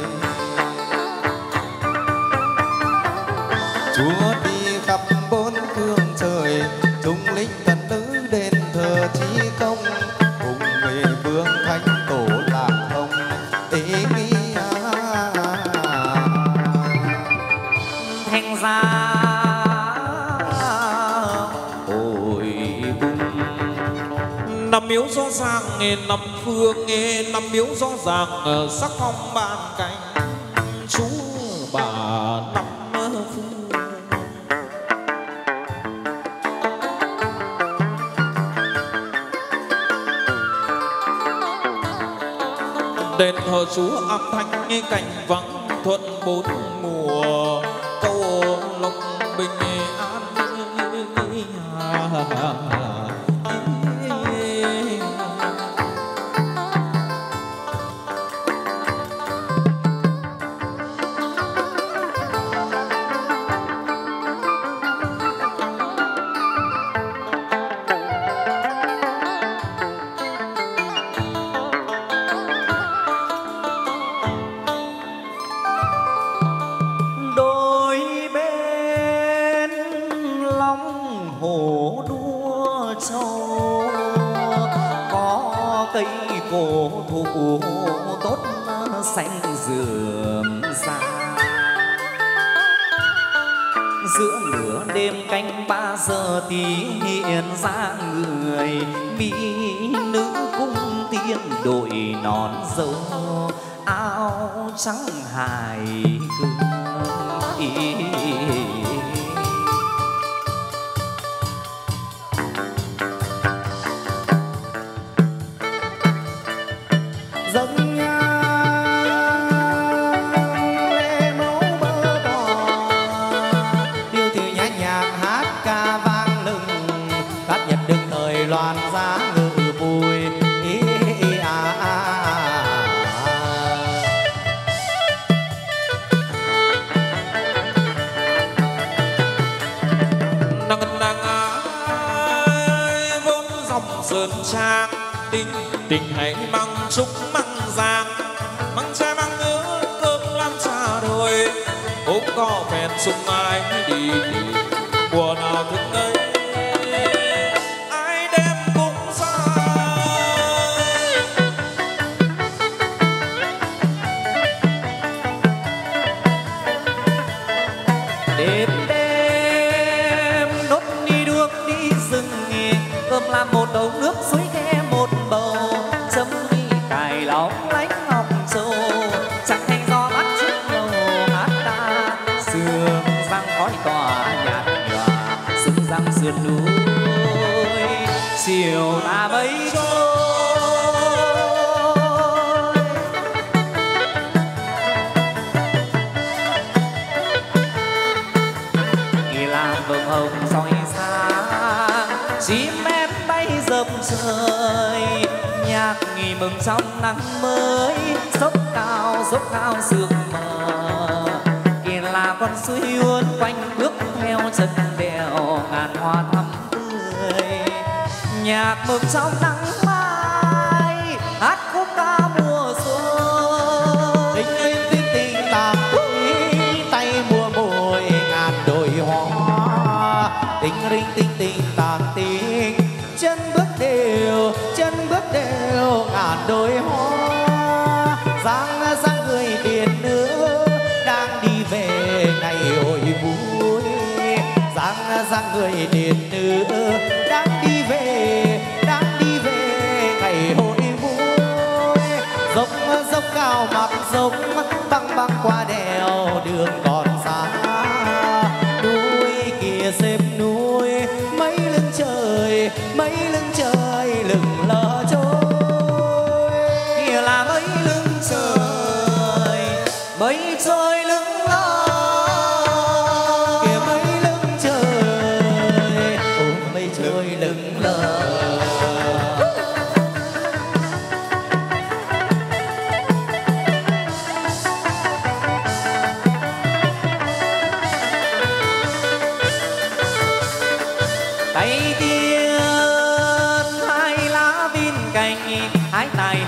Chúa đi khắp bốn phương trời, chúng linh thần nữ đền thờ chí công, cùng về vương thánh tổ lạc thông ý nghĩa. Thành ra ôi bùng năm miếu rõ ràng nghe năm phương, nghe năm miếu rõ ràng sắc phong ban cảnh chú bà năm phương. Đền thờ Chúa âm thanh nghe cảnh vắng, thuận bốn mùa cầu lộc bình an. cổ thụ tốt xanh rườm rà, giữa nửa đêm canh ba giờ thì hiện ra người mỹ nữ cung tiên đội nón dâu áo trắng hài hước ý. Sơn trang tình tình hãy mang chúc mang giang, mang trai mang nước cơm làm trà đồi, ôm có phèn sung ai đi đi mùa nào thức ấy ai đem cũng ra. Đêm đêm đốt đi đuốc đi rừng cơm làm một đầu nước suối khe một bầu, chấm đi cài lóng lánh ngọc châu, chẳng thành gió bắt chiếc lầu hát ta sương răng khói tỏa nhạt nhòa, sương răng sườn núi chiều ta mấy trôi. Kỳ làm vầng hồng soi sáng, chim em bay dập trời, nhạc nghỉ mừng trong nắng mới, dốc cao dốc cao sương mờ. Kia là con suối uốn quanh bước theo chân đèo ngàn hoa thắm tươi, nhạc mừng trong nắng mai hát khúc ca mùa xuân. Tình linh tình tình tạm tay mùa mùi ngàn đồi hoa, tình linh tình tình tạm tình chân bước đều chân bước đều ngàn đôi hoa. Giang giang người biển nữ đang đi về ngày hội vui, giang giang người biển nữ đang đi về đang đi về ngày hội vui. Dốc dốc cao mặt dốc băng băng qua đèo đường còn xa, núi kia xếp núi mấy lưng trời mấy lưng trời lừng lờ trôi. Kia là mấy lưng trời mấy trời lưng lờ, kia mấy lưng trời ôi mấy trời lừng lờ.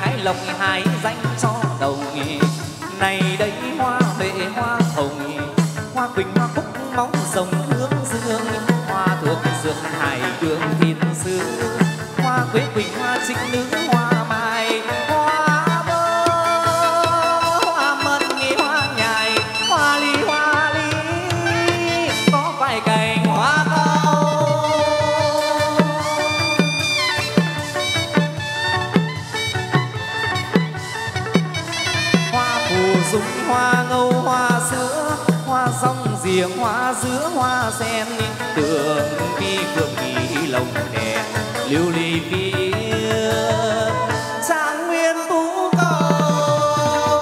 hái lộc hái danh cho đồng này đây hoa huệ hoa hồng hoa quỳnh hoa cúc móng rồng hướng dương hoa thuộc dược hải đường thiên sứ hoa quế quỳnh hoa trích nữ hoa mai hoa bơ hoa mận nghi hoa nhài hoa ly hoa ly có vài cành hoa cao hoa phù dung hoa ngâu hoa sữa hoa rong giềng hoa dứa hoa sen tường vi phượng kỳ lồng đèn lưu ly phía trang nguyên tú cầu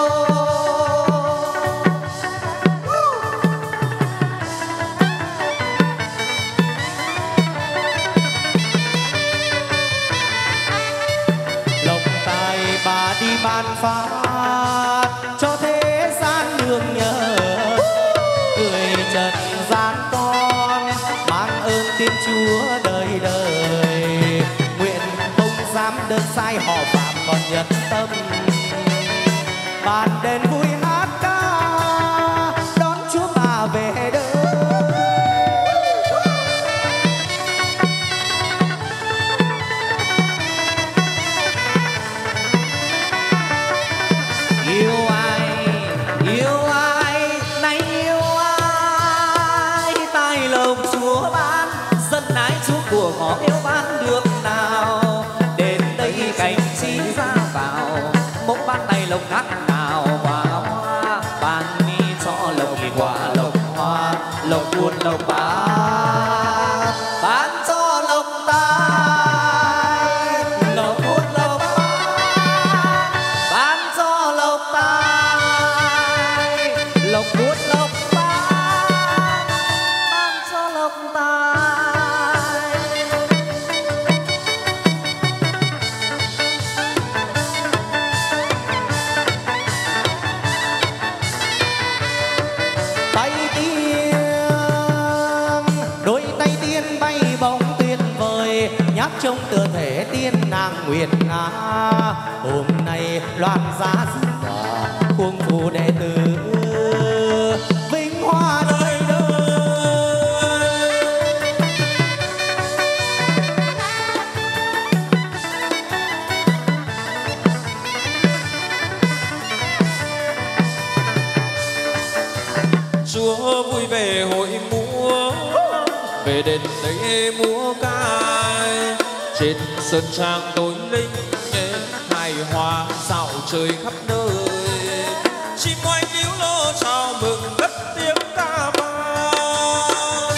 lộc tài bà đi ban phát cho thế gian nương nhờ cười trần gian con mang ơn Thiên Chúa đời đời nguyện không dám đơn sai họ phạm còn nhật tâm bàn đền vui hát ca đón Chúa bà về đời. yêu ai yêu ai nay yêu ai tài lộc Chúa ban dân ái Chúa của họ yêu ban được nào đến đây cảnh trí ra vào một ban tay lộc khác nào quả hoa ban đi cho lộc quả lộc hoa lộc buồn lộc bán Ban cho lộc tài lộc buồn lộc bán ban cho lộc tài lộc buồn lộc bán ban cho lộc tài. tay tiên đôi tay tiên bay bóng tuyệt vời nhắc trông tựa thể tiên nàng nguyệt nga hôm nay loan giá rừng đỏ khuôn phù đệ tử vinh hoa đời đời. Chúa vui về hội múa về đến đây múa ca trên sơn trang tối linh hài hòa dạo trời khắp nơi chim oanh líu lo chào mừng cất tiếng ca vang.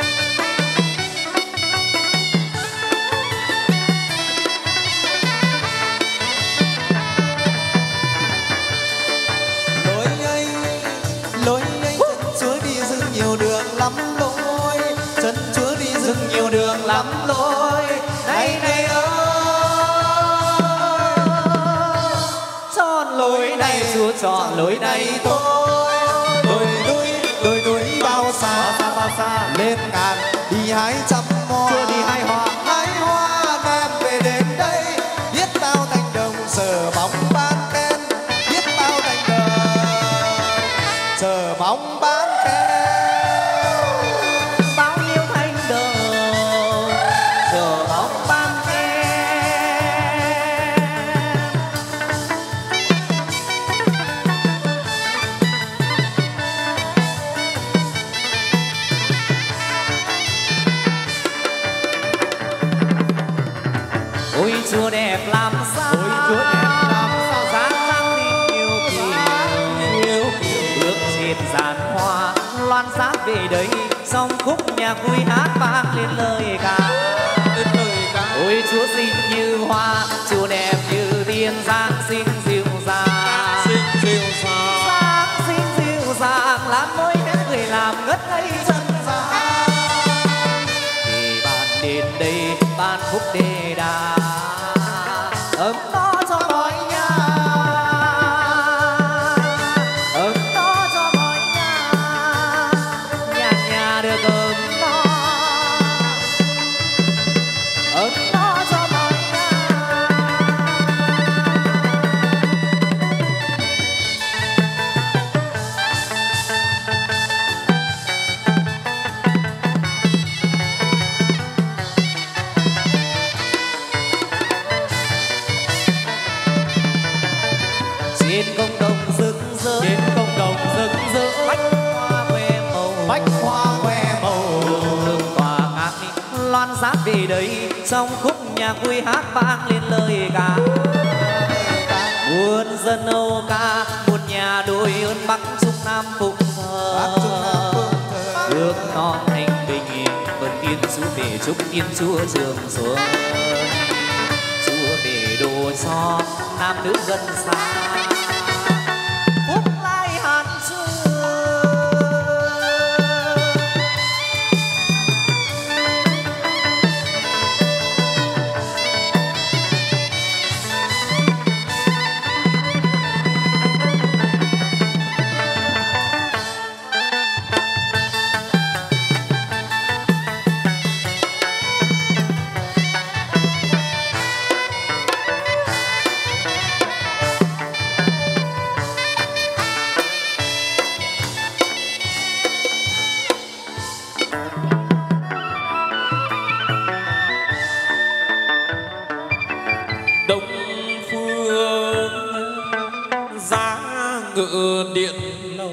Lối ấy lối ấy chân Chúa đi rừng nhiều đường lắm lối chân Chúa đi rừng nhiều đường lắm lối này này ơi Chọn lối này Chúa chọn lối này thôi đồi núi đồi núi bao xa xa bao xa lên ngàn đi hái trăm hoa Chúa đi hái hoa hái hoa đem về đến đây biết bao thanh đồng sờ bóng bán khen biết bao thanh đồng sờ bóng bán khen bao nhiêu thanh đồng chờ bóng ban khen. Ôi Chúa đẹp làm sao Ôi Chúa đẹp làm sao dáng dáng đi yêu kiều yêu bước trên giàn hoa loan giá về đây song khúc nhạc vui hát vang lên lời ca. Lên lời ca Ôi Chúa xinh như hoa Chúa đẹp như tiên giáng xinh dịu dàng xinh dịu dàng giáng xinh dịu dàng lan môi hết người làm ngất ngây chân gian thì bạn đến đây ban phúc đề đà ấm no cho mọi nhà ấm no cho mọi nhà nhà nhà được ấm no ấm no cho mọi nhà trên công đồng rực rỡ, trên công đồng rực rỡ bách hoa khoe màu, bách hoa khoe màu, hương tỏa ngát loan giá về đây trong khúc nhạc vui hát vang lên lời ca. Muôn dân Âu ca một nhà đôi ơn Bắc Trung Nam phụng thờ, nước non thanh bình vân tiên chú về chúc tiên chúa trường xuân, chúa về đồ cho nam nữ gần xa phúc lai hàn xưa. Điện lầu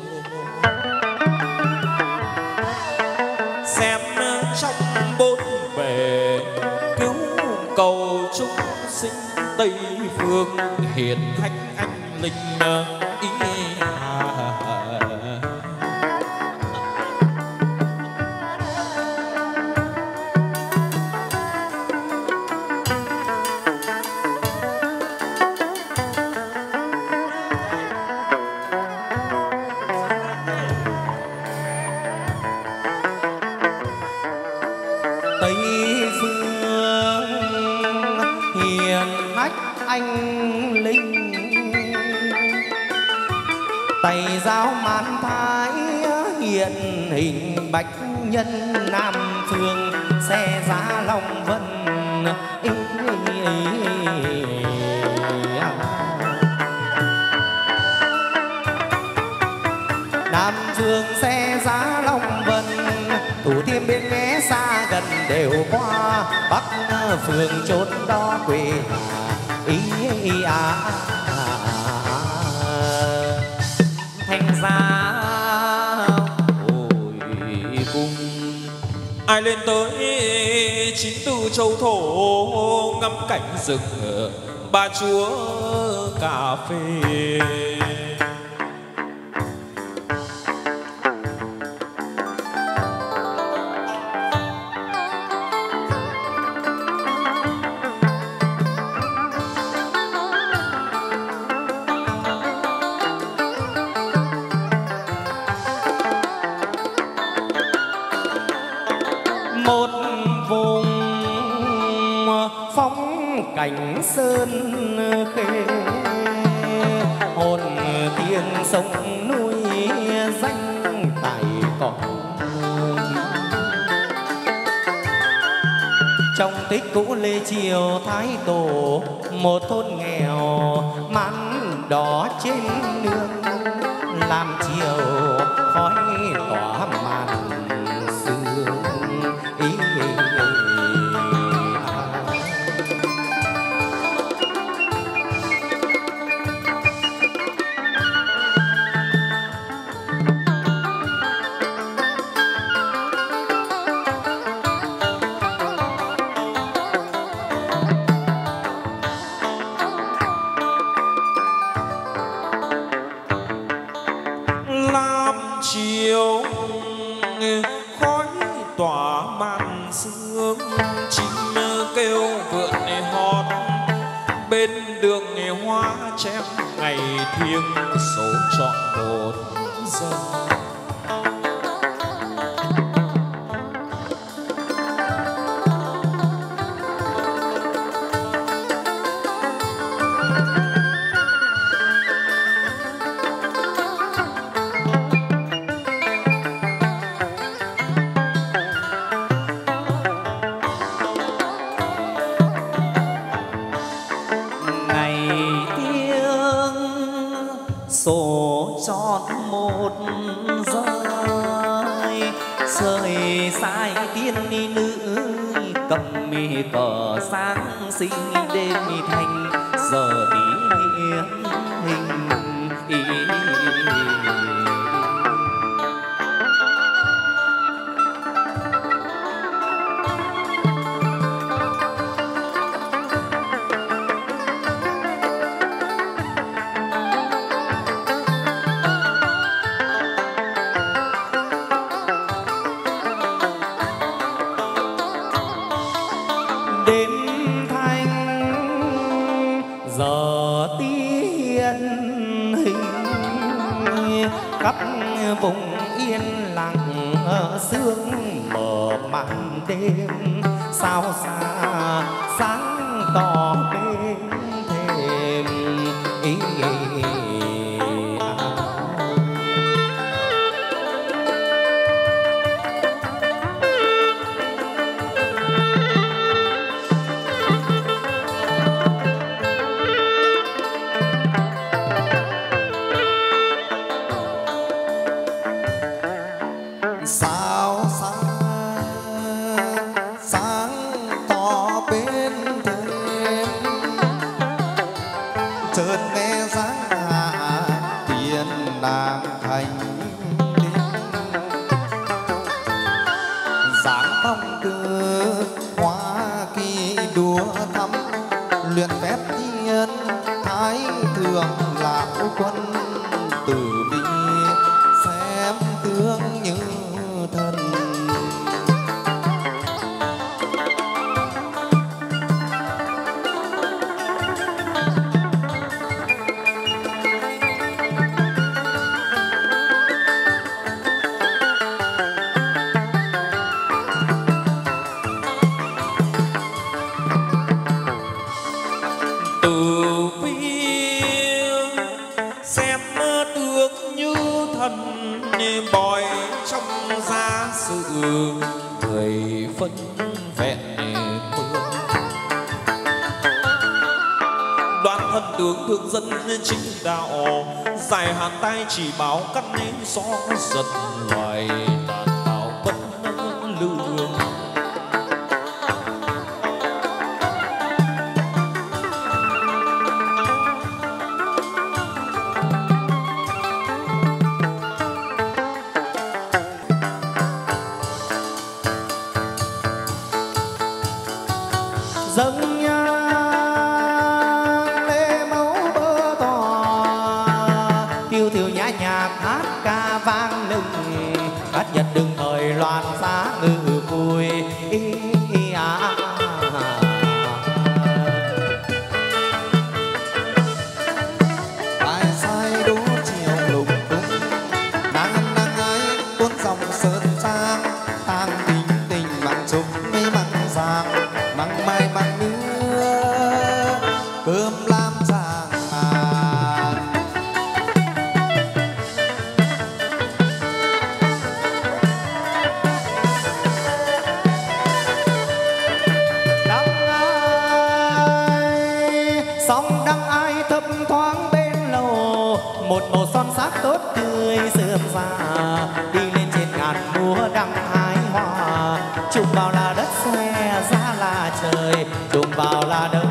xem trong bốn bề cứu cầu chúng sinh Tây phương hiển thánh anh linh ý giáo man thái hiện hình bạch nhân nam phương xe giá long vân ý, ý, ý, à. Nam phương xe giá long vân thủ thiêm bên ghé xa gần đều qua bắc phương chốn đó quê ý, ý à. Ra hồi cung ai lên tới chín tư châu thổ ngắm cảnh rừng Ba Chúa cà phê. cảnh sơn khê hồn tiên sông núi danh tài có trong tích cũ Lê Triều Thái Tổ một thôn nghèo mán đỏ trên nương làm chiều khói tỏa màn sương ý, ý, ý. Thiêng số chọn một dân sổ tròn một rơi rơi sai tiên ni nữ cầm mi cờ sáng sinh đêm mi thanh giờ tí hiến hình khắp vùng yên lặng sương mờ màn đêm sao xa sáng tỏ bên thềm ý, ý, ý. sao sáng sáng tỏ bên thềm chợt nghe giáng hạ tiền nàng thành dáng phong cơ hoa kỳ đua thắm luyện phép thiên thái thượng lão quân tử vi xem tướng như thân. Tử vi xem tướng như thần bòi trong gia sự người phân vẹn phương đoàn thân tướng thương dân chính đạo dài hàn tay chỉ báo cắt nên gió giật loài tàn bạo bất lương. dâng nhang lễ mẫu bơ tòa tiêu thiểu nhã nhạc hát ca vang lừng hát nhật đừng thời loạn giá ngự vui ý, ý, à. ai sai đố chiều lục tung nàng ăn nàng ấy cuốn dòng sơn trang tang tình tình mặn chúc mây mặn giang măng mai măng nước cơm lam giang à. Đăng ai sóng đăng ai thấp thoáng bên lầu một màu son sắc tốt tươi sườn già đi lên trên ngàn múa đăng hái hoa trùng vào là đất xòe ra là trời trùng vào là đất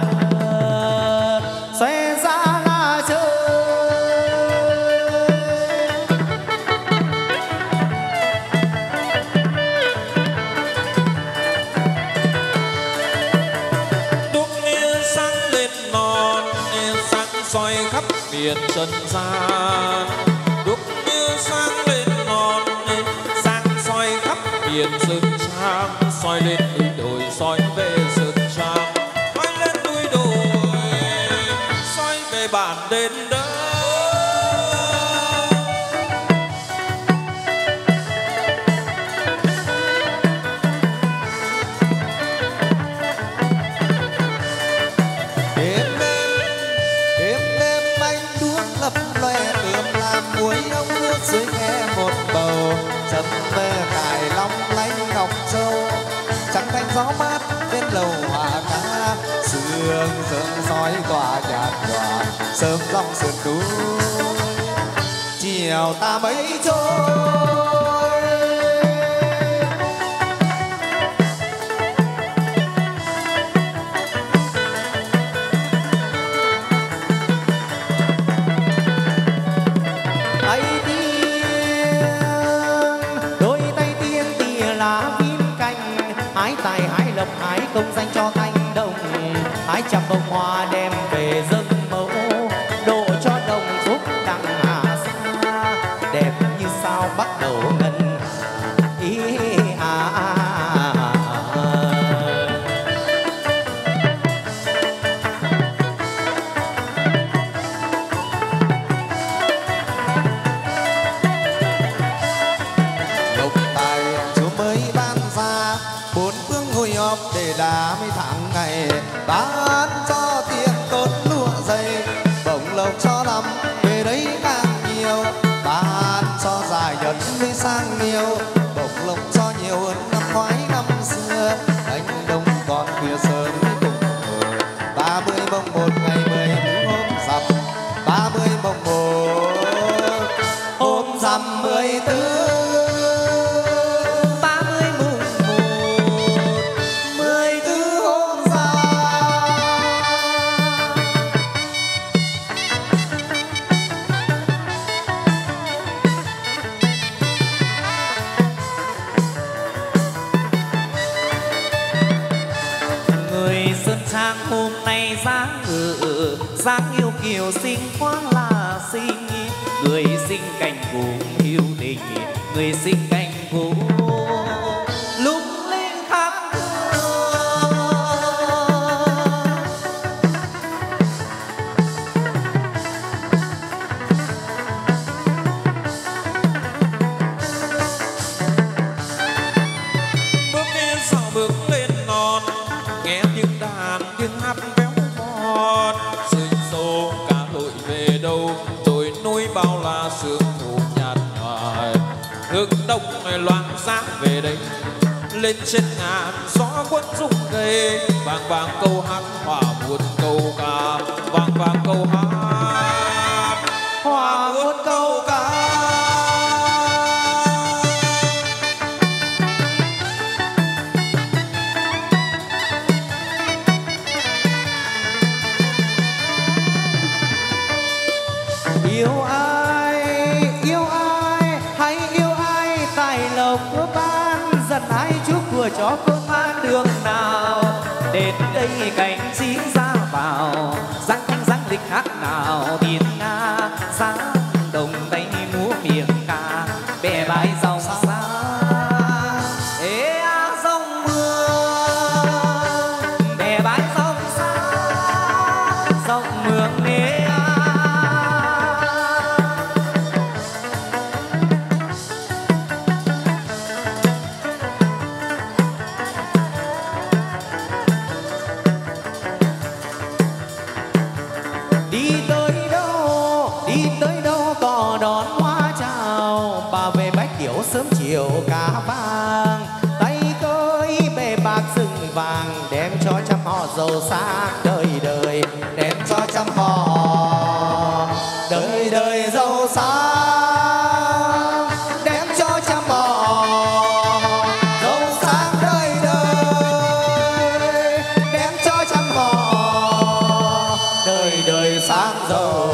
xòe ra là trời. Đúc sáng lên non sáng soi khắp miền trần gian đúc như sáng lên non sáng soi khắp miền rừng trang soi lên núi đồi soi về rừng trang soi lên núi đồi soi về bản đền đất. Đêm đêm đêm đêm anh đuốc lập lòe tươm làm muối ông nước dưới khe một bầu chấm mơ cài long lanh ngọc châu trắng thanh gió mát bên lầu hòa ca sương sương soi tỏa nhạt nhòa sớm lòng sườn núi chiều ta mấy trôi. Tay tiên đôi tay tiên tìa lá viên cành hái tài hái lộc hái công danh cho thanh đồng hái trăm bông hoa đem về dâng mẫu độ cho đồng phúc đặng hạ xa đẹp như sao bắt đầu ngân ý à, à, à, à. dáng ngự dáng yêu kiều xinh quá là xinh, người xinh cành cũ yêu tình, người xinh cành cũ lung linh khác bước nghe sao bước lên non, nghe tiếng đàn tiếng hát véo von, rơi sâu cả lội về đâu rồi núi bao la sương mù nhạt nhòa, hướng đông loạn sáng về đây lên trên ngàn gió cuốn rung cây, vang vang câu hát hòa buồn câu ca, vang vang câu hát hòa buồn câu ca. Yêu ai, yêu ai, hãy yêu ai, tài lộc của ban dần ai chúc vừa cho con mang đường nào. đến đây cảnh trí ra vào giang thanh giang lịch khác nào thiên nga sáng đồng tay múa miệng ca bè bãi dòng xa ê a dòng mưa bè bãi dòng xa dòng mương ê a Đi tới đâu, đi tới đâu có đón hoa chào, bà về bách điểu sớm chiều cá vàng, tay cưới bề bạc rừng vàng, đem cho trăm họ giàu sang đời đời, đem cho trăm họ đời đời giàu sang, đem cho trăm họ giàu sang đời đời, đem cho trăm họ đời đời sáng giàu.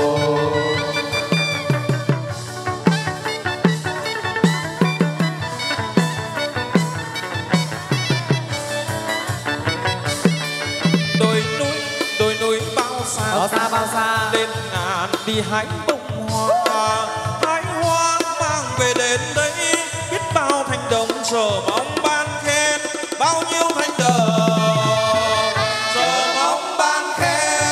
Đồi núi đồi núi bao xa bao xa bao xa đến ngàn đi hái bông hoa, hái hoa mang về đến đây biết bao thanh đồng chờ mong ban khen, bao nhiêu thanh đồng chờ mong ban khen.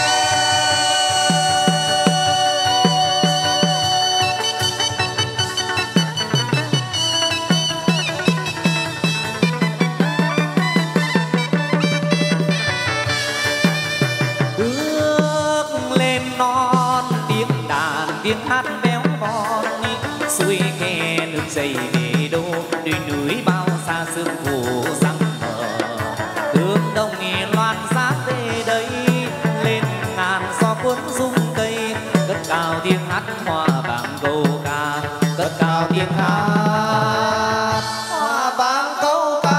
bước lên non tiếng đàn tiếng hát béo von xuôi khe nước chảy về đâu đồi núi bao xa sương phủ răng mờ hướng đông nghe loan giá về đây lên ngàn gió cuốn rung cây cất cao tiếng hát hoa vàng câu ca cất cao tiếng hát Hoa vang câu ca.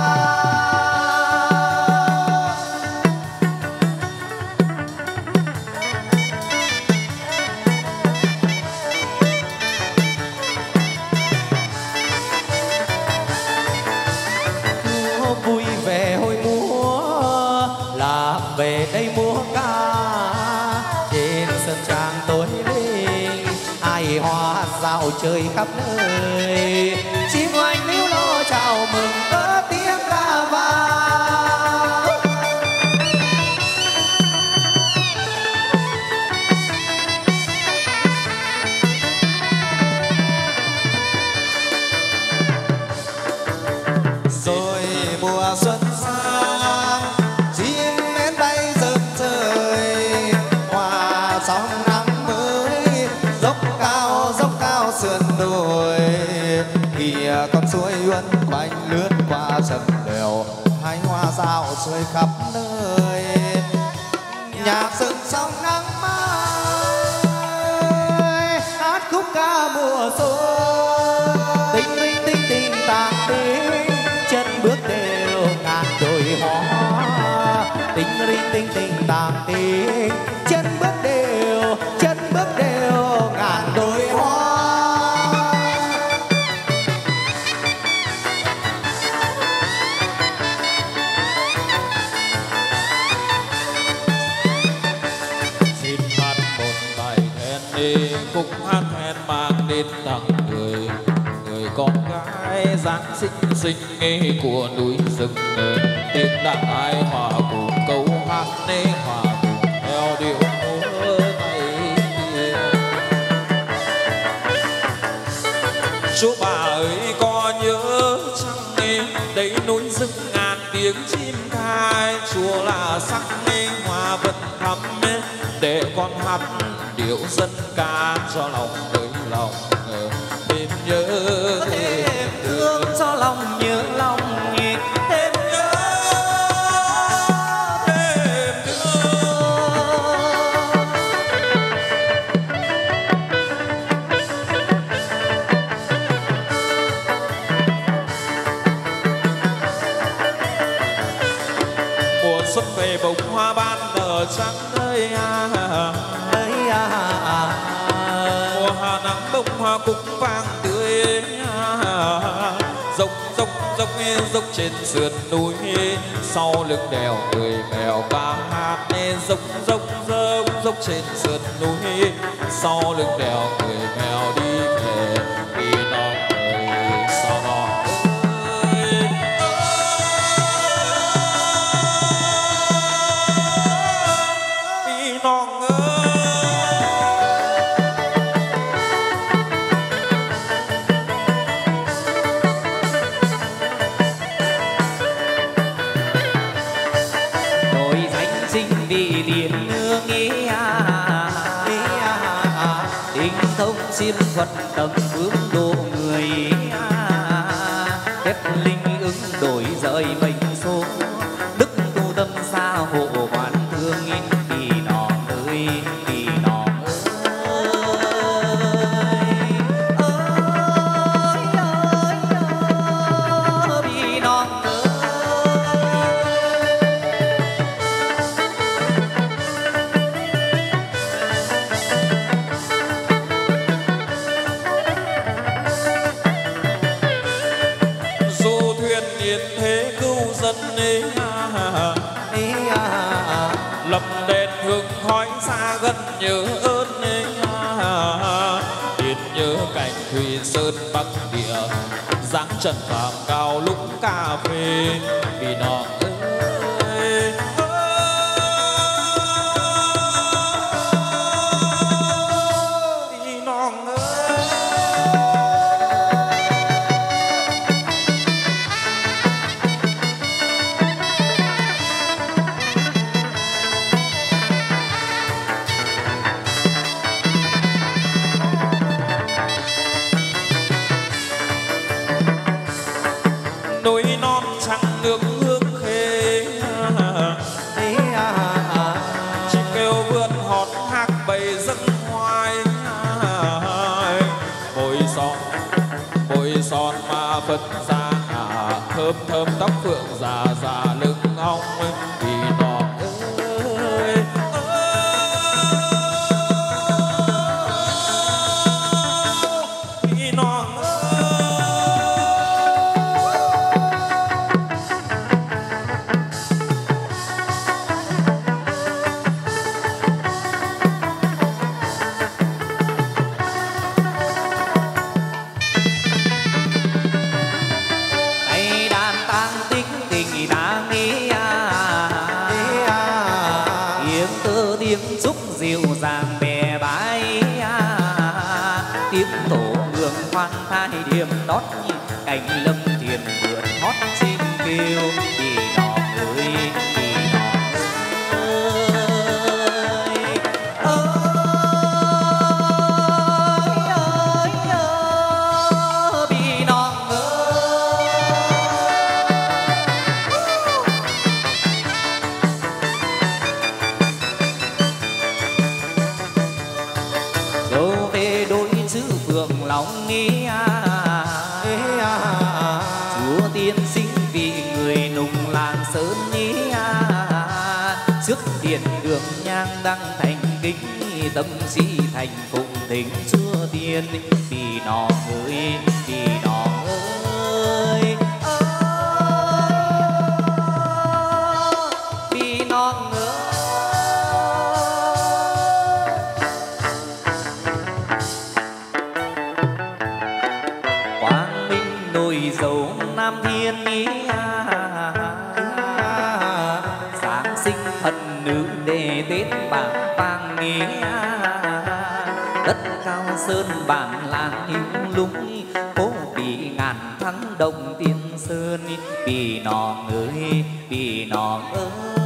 Múa vui về hồi múa là về đây múa ca, trên sân trang tối linh ai hoa dạo chơi khắp nơi, chim oanh níu lo chào mừng có tiếng ca vang. Rồi mùa xuân sang chim én bay rực trời, hoa sóng nắng mới dốc cao dốc cao sườn đồi, kìa con suối uốn quanh lướt qua sầm đều, hái hoa dạo chơi khắp nơi, nhạc rừng sông nắng mai hát khúc ca mùa xuân, tinh tinh tinh tinh tàng tinh chân bước đều ngàn đồi hoa, tinh tinh tinh tinh tàng tinh chân bước đều chân bước đều ngàn đồi hoa. cũng hát hẹn mang đến tặng người người con gái dáng xinh xinh của núi rừng. Tiếng đàn ai hòa cùng câu hát nê hòa cùng theo điệu múa tay. Chú bà ơi có nhớ chăng em đây núi rừng ngàn tiếng chim ca, chùa là sắc mê hoa vân thắm để con hát điệu dân ca cho lòng đời lòng thêm nhớ thêm thương cho lòng nhớ lòng thêm nhớ thêm mùa xuân về bông hoa ban nở trắng ơi à, ơi à, à. mùa hạ nắng bông hoa cũng vàng tươi à, dốc dốc dốc dốc trên sườn núi sau lưng đèo người mèo ca hát dốc dốc dốc dốc trên sườn núi sau lưng đèo người mèo đi về đi non ơi sao non ơi đi non ơi. Vì liền nương ý à, ý à, tinh thông xin Phật tâm hướng độ người à, phép linh ứng đổi rời mệnh số đức tu tâm xa hộ quán thương vì nó ơi vì nó ơi ơi ơi vì nó ơi. Lập đèn hương khói xa gần nhớ ơn à, điền nhớ cảnh thủy sơn bắc địa dáng trần phàm cao lúc cà phê vì nó ơi vì nó ơi. Núi non trắng nước hương khê chim kêu vươn hót hát bầy dân hoài bôi son bôi son mà phật ra thơm thơm tóc phượng già già lưng ong vì nó ơi vì nó dịu dàng bè bãi tiếng tổ hương khoan thai điểm đót cành lâm thuyền vượn hót chim kêu vì nó ơi vì nó ơi ơi ơi ơi vì nó phượng lòng ý à, à, chúa tiên sinh vì người nùng làng sơn ý à, trước điện đường nhang đăng thành kính tâm sĩ thành phụng thỉnh chúa tiên vì nó ơi vì nó ơi vì nó ơi. niên ý à, sáng sinh thần nữ để tết bạc vàng ý à, đất cao sơn bản làng hữu lũng phố bị ngàn thắng đồng tiên sơn vì nòng ơi vì nòng ơi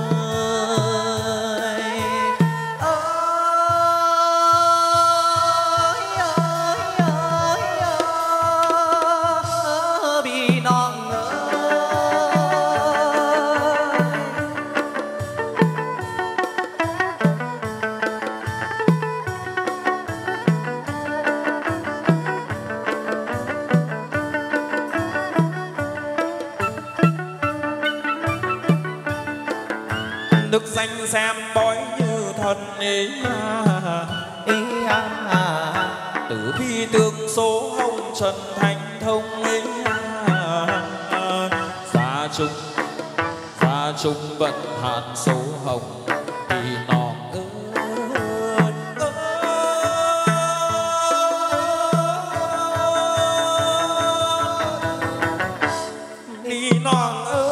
đức danh xem bói như thần ý à, ý à, à. Tử vi tương số hồng trần thành thông ý à, à. Gia trung gia trung vận hạn số hồng thì nòng ơi đi nòng ơi.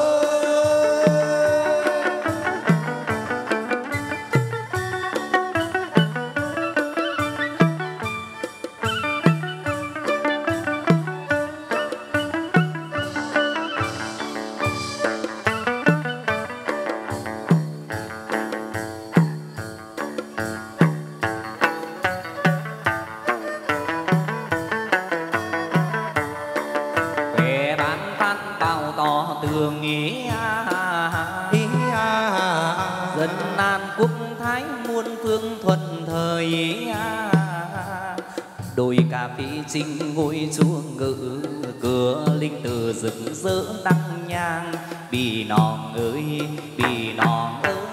Chính ngôi chúa ngự cửa linh từ rực rỡ đăng nhang vì nòng ơi vì nòng ơi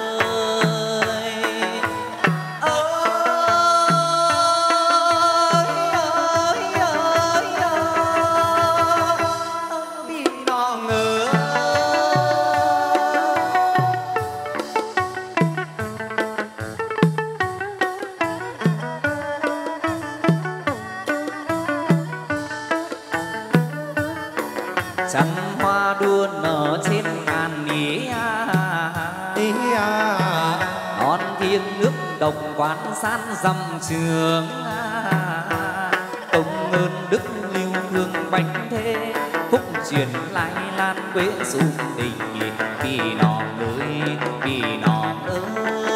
trăng hoa đua nở trên ngàn ý à, ý à. Non thiên nước đồng quan san dặm trường à, công ơn đức lưu thương bánh thế phúc truyền lai lan quê sum tình vì nòng ơi vì nòng ơi.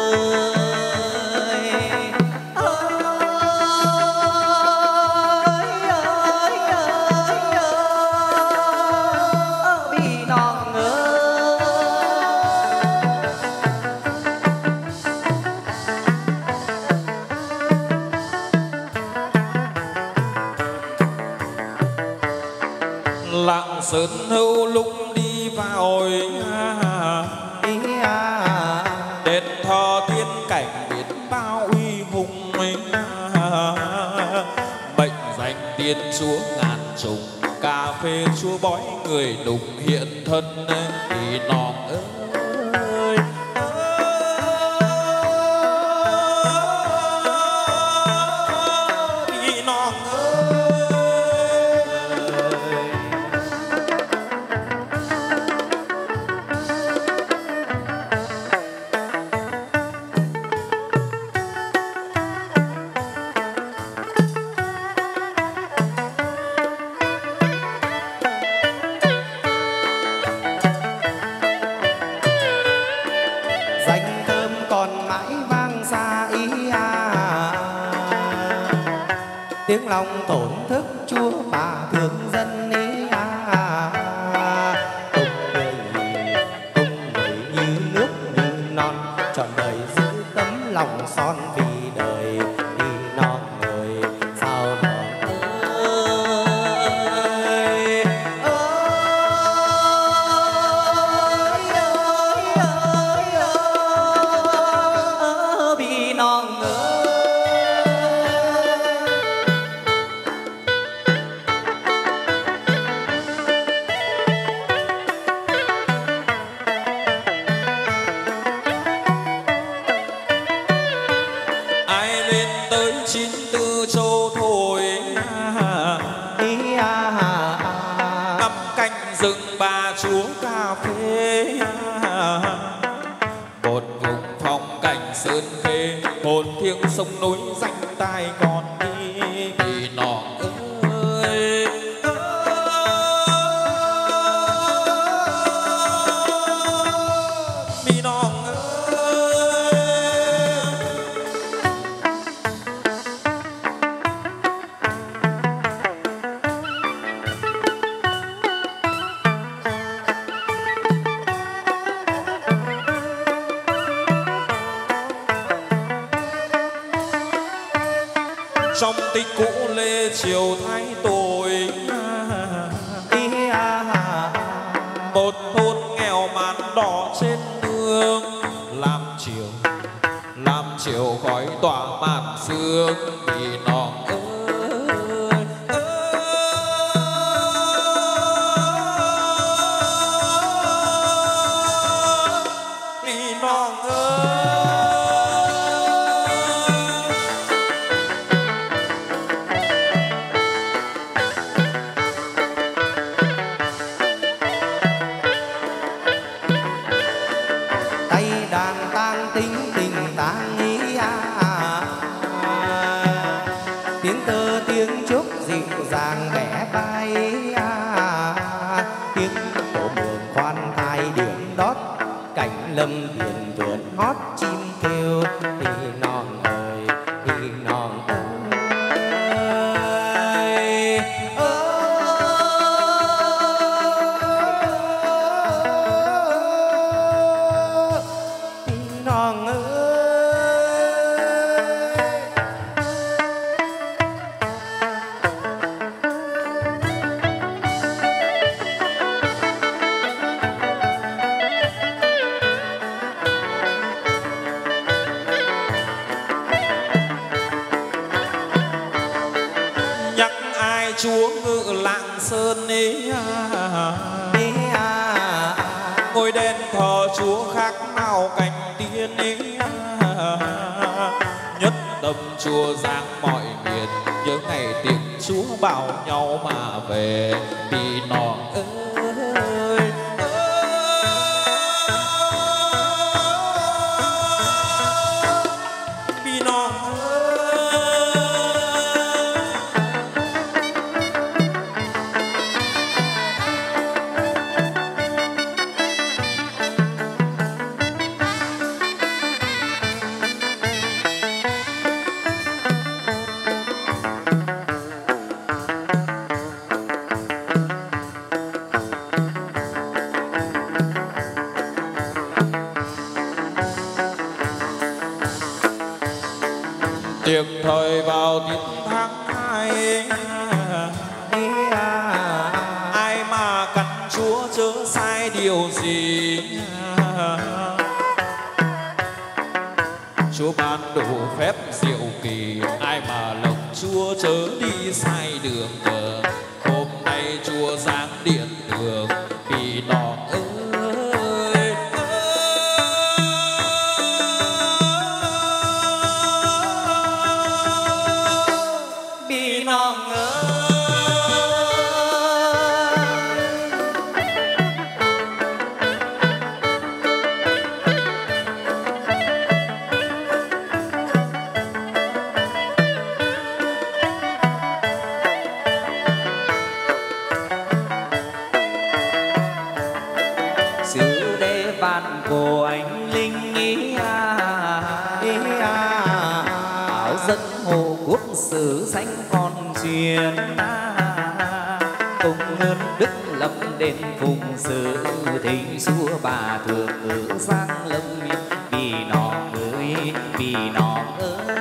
Lạng Sơn hữu lũng đi vào à, ý à. Đền thờ tiên cảnh biết bao uy hùng à, mệnh danh tiên chúa ngàn trùng cà phê chúa bói người đục hiện thân thì nòng ơi. tiếng lòng tổn thức chúa bà thương dân ý à, tung người tung người như nước như non trọn đời giữ tấm lòng son vì đời đi non người sao non ơi ơi ơi ơi ơi vì non ơi. Rừng ba núi danh tài còn đi vì nọ ơi. Vì nọ trong tích cũ lê triều thái tội, một thôn nghèo màn đỏ trên nương, làm chiều làm chiều khói tỏa màn sương vì nó ơi vì nó ơi. Lâm biển vườn hót chim kêu thì non ơi thì non ơi thì non ơi. Chúa ngự Lạng Sơn ấy à, à, ngôi đền thờ Chúa khác nào cảnh tiên ấy à, nhất tâm Chúa giáng mọi miền nhớ ngày tiệc Chúa bảo nhau mà về vì nọ ơi. Tiệc thời vào tiết tháng hai, ai mà cắn Chúa chớ sai điều gì. Chúa ban đủ phép diệu kỳ, ai mà lộc Chúa chớ đi sai đường cờ. Hôm nay Chúa giáng điện đường vì nọ ơi. Cô anh linh ý à, ý à, áo dân hồ quốc sử xanh còn truyền à, công ơn đức lập đền vùng sử thỉnh xua bà thượng ngữ sang lâm vì nó ơi vì nó ơi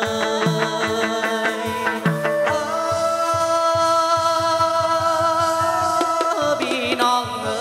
vì nó ơi.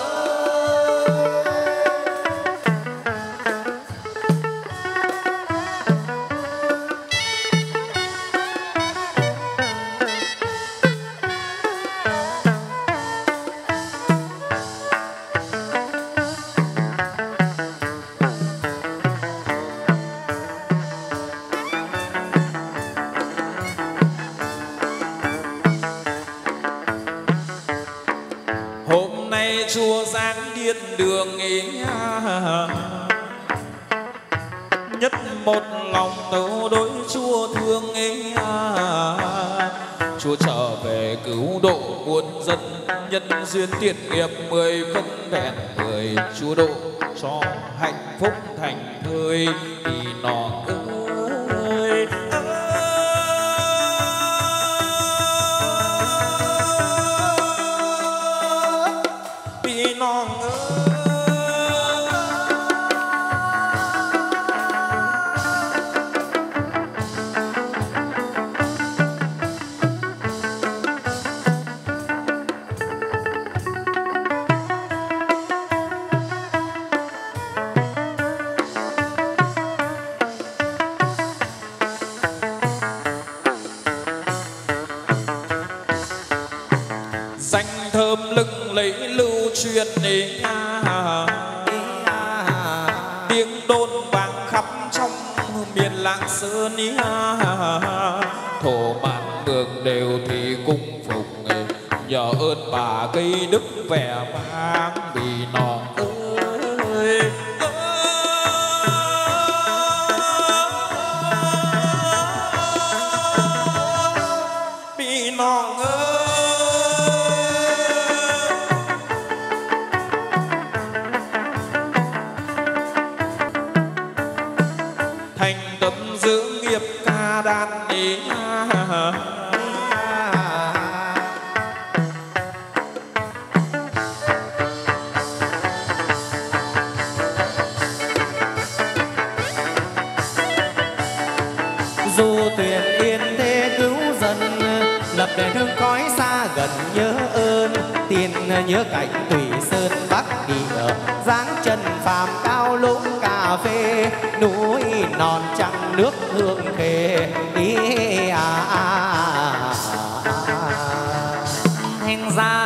Chúa giáng điện đường ý nhất một lòng tấu đối Chúa thương ấy à. Chúa trở về cứu độ muôn dân, nhân duyên thiện nghiệp mười phân vẹn mười. Chúa độ cho hạnh phúc thành thơi vì nó ơi. Vì nó ơi. Danh thơm lừng lấy lưu truyền đi à. Tiếng đồn vang khắp trong miền Lạng Sơn ý à. Thổ mạn mường đều thì cung phục, nhờ ơn bà cây đức vẻ vang vì nó ơi. Vì nó ơi. Thành tâm giữ nghiệp ca đàn ý à. Dù tuyển yên thế cứu dân, lập đền hương khói xa gần nhớ ơn. Tiền nhớ cảnh Thủy Sơn Bắc Địa, dáng chân phàm cao lũng cà phê. Núi non trăng nước hương khê ý à, à, à, à. Thành ra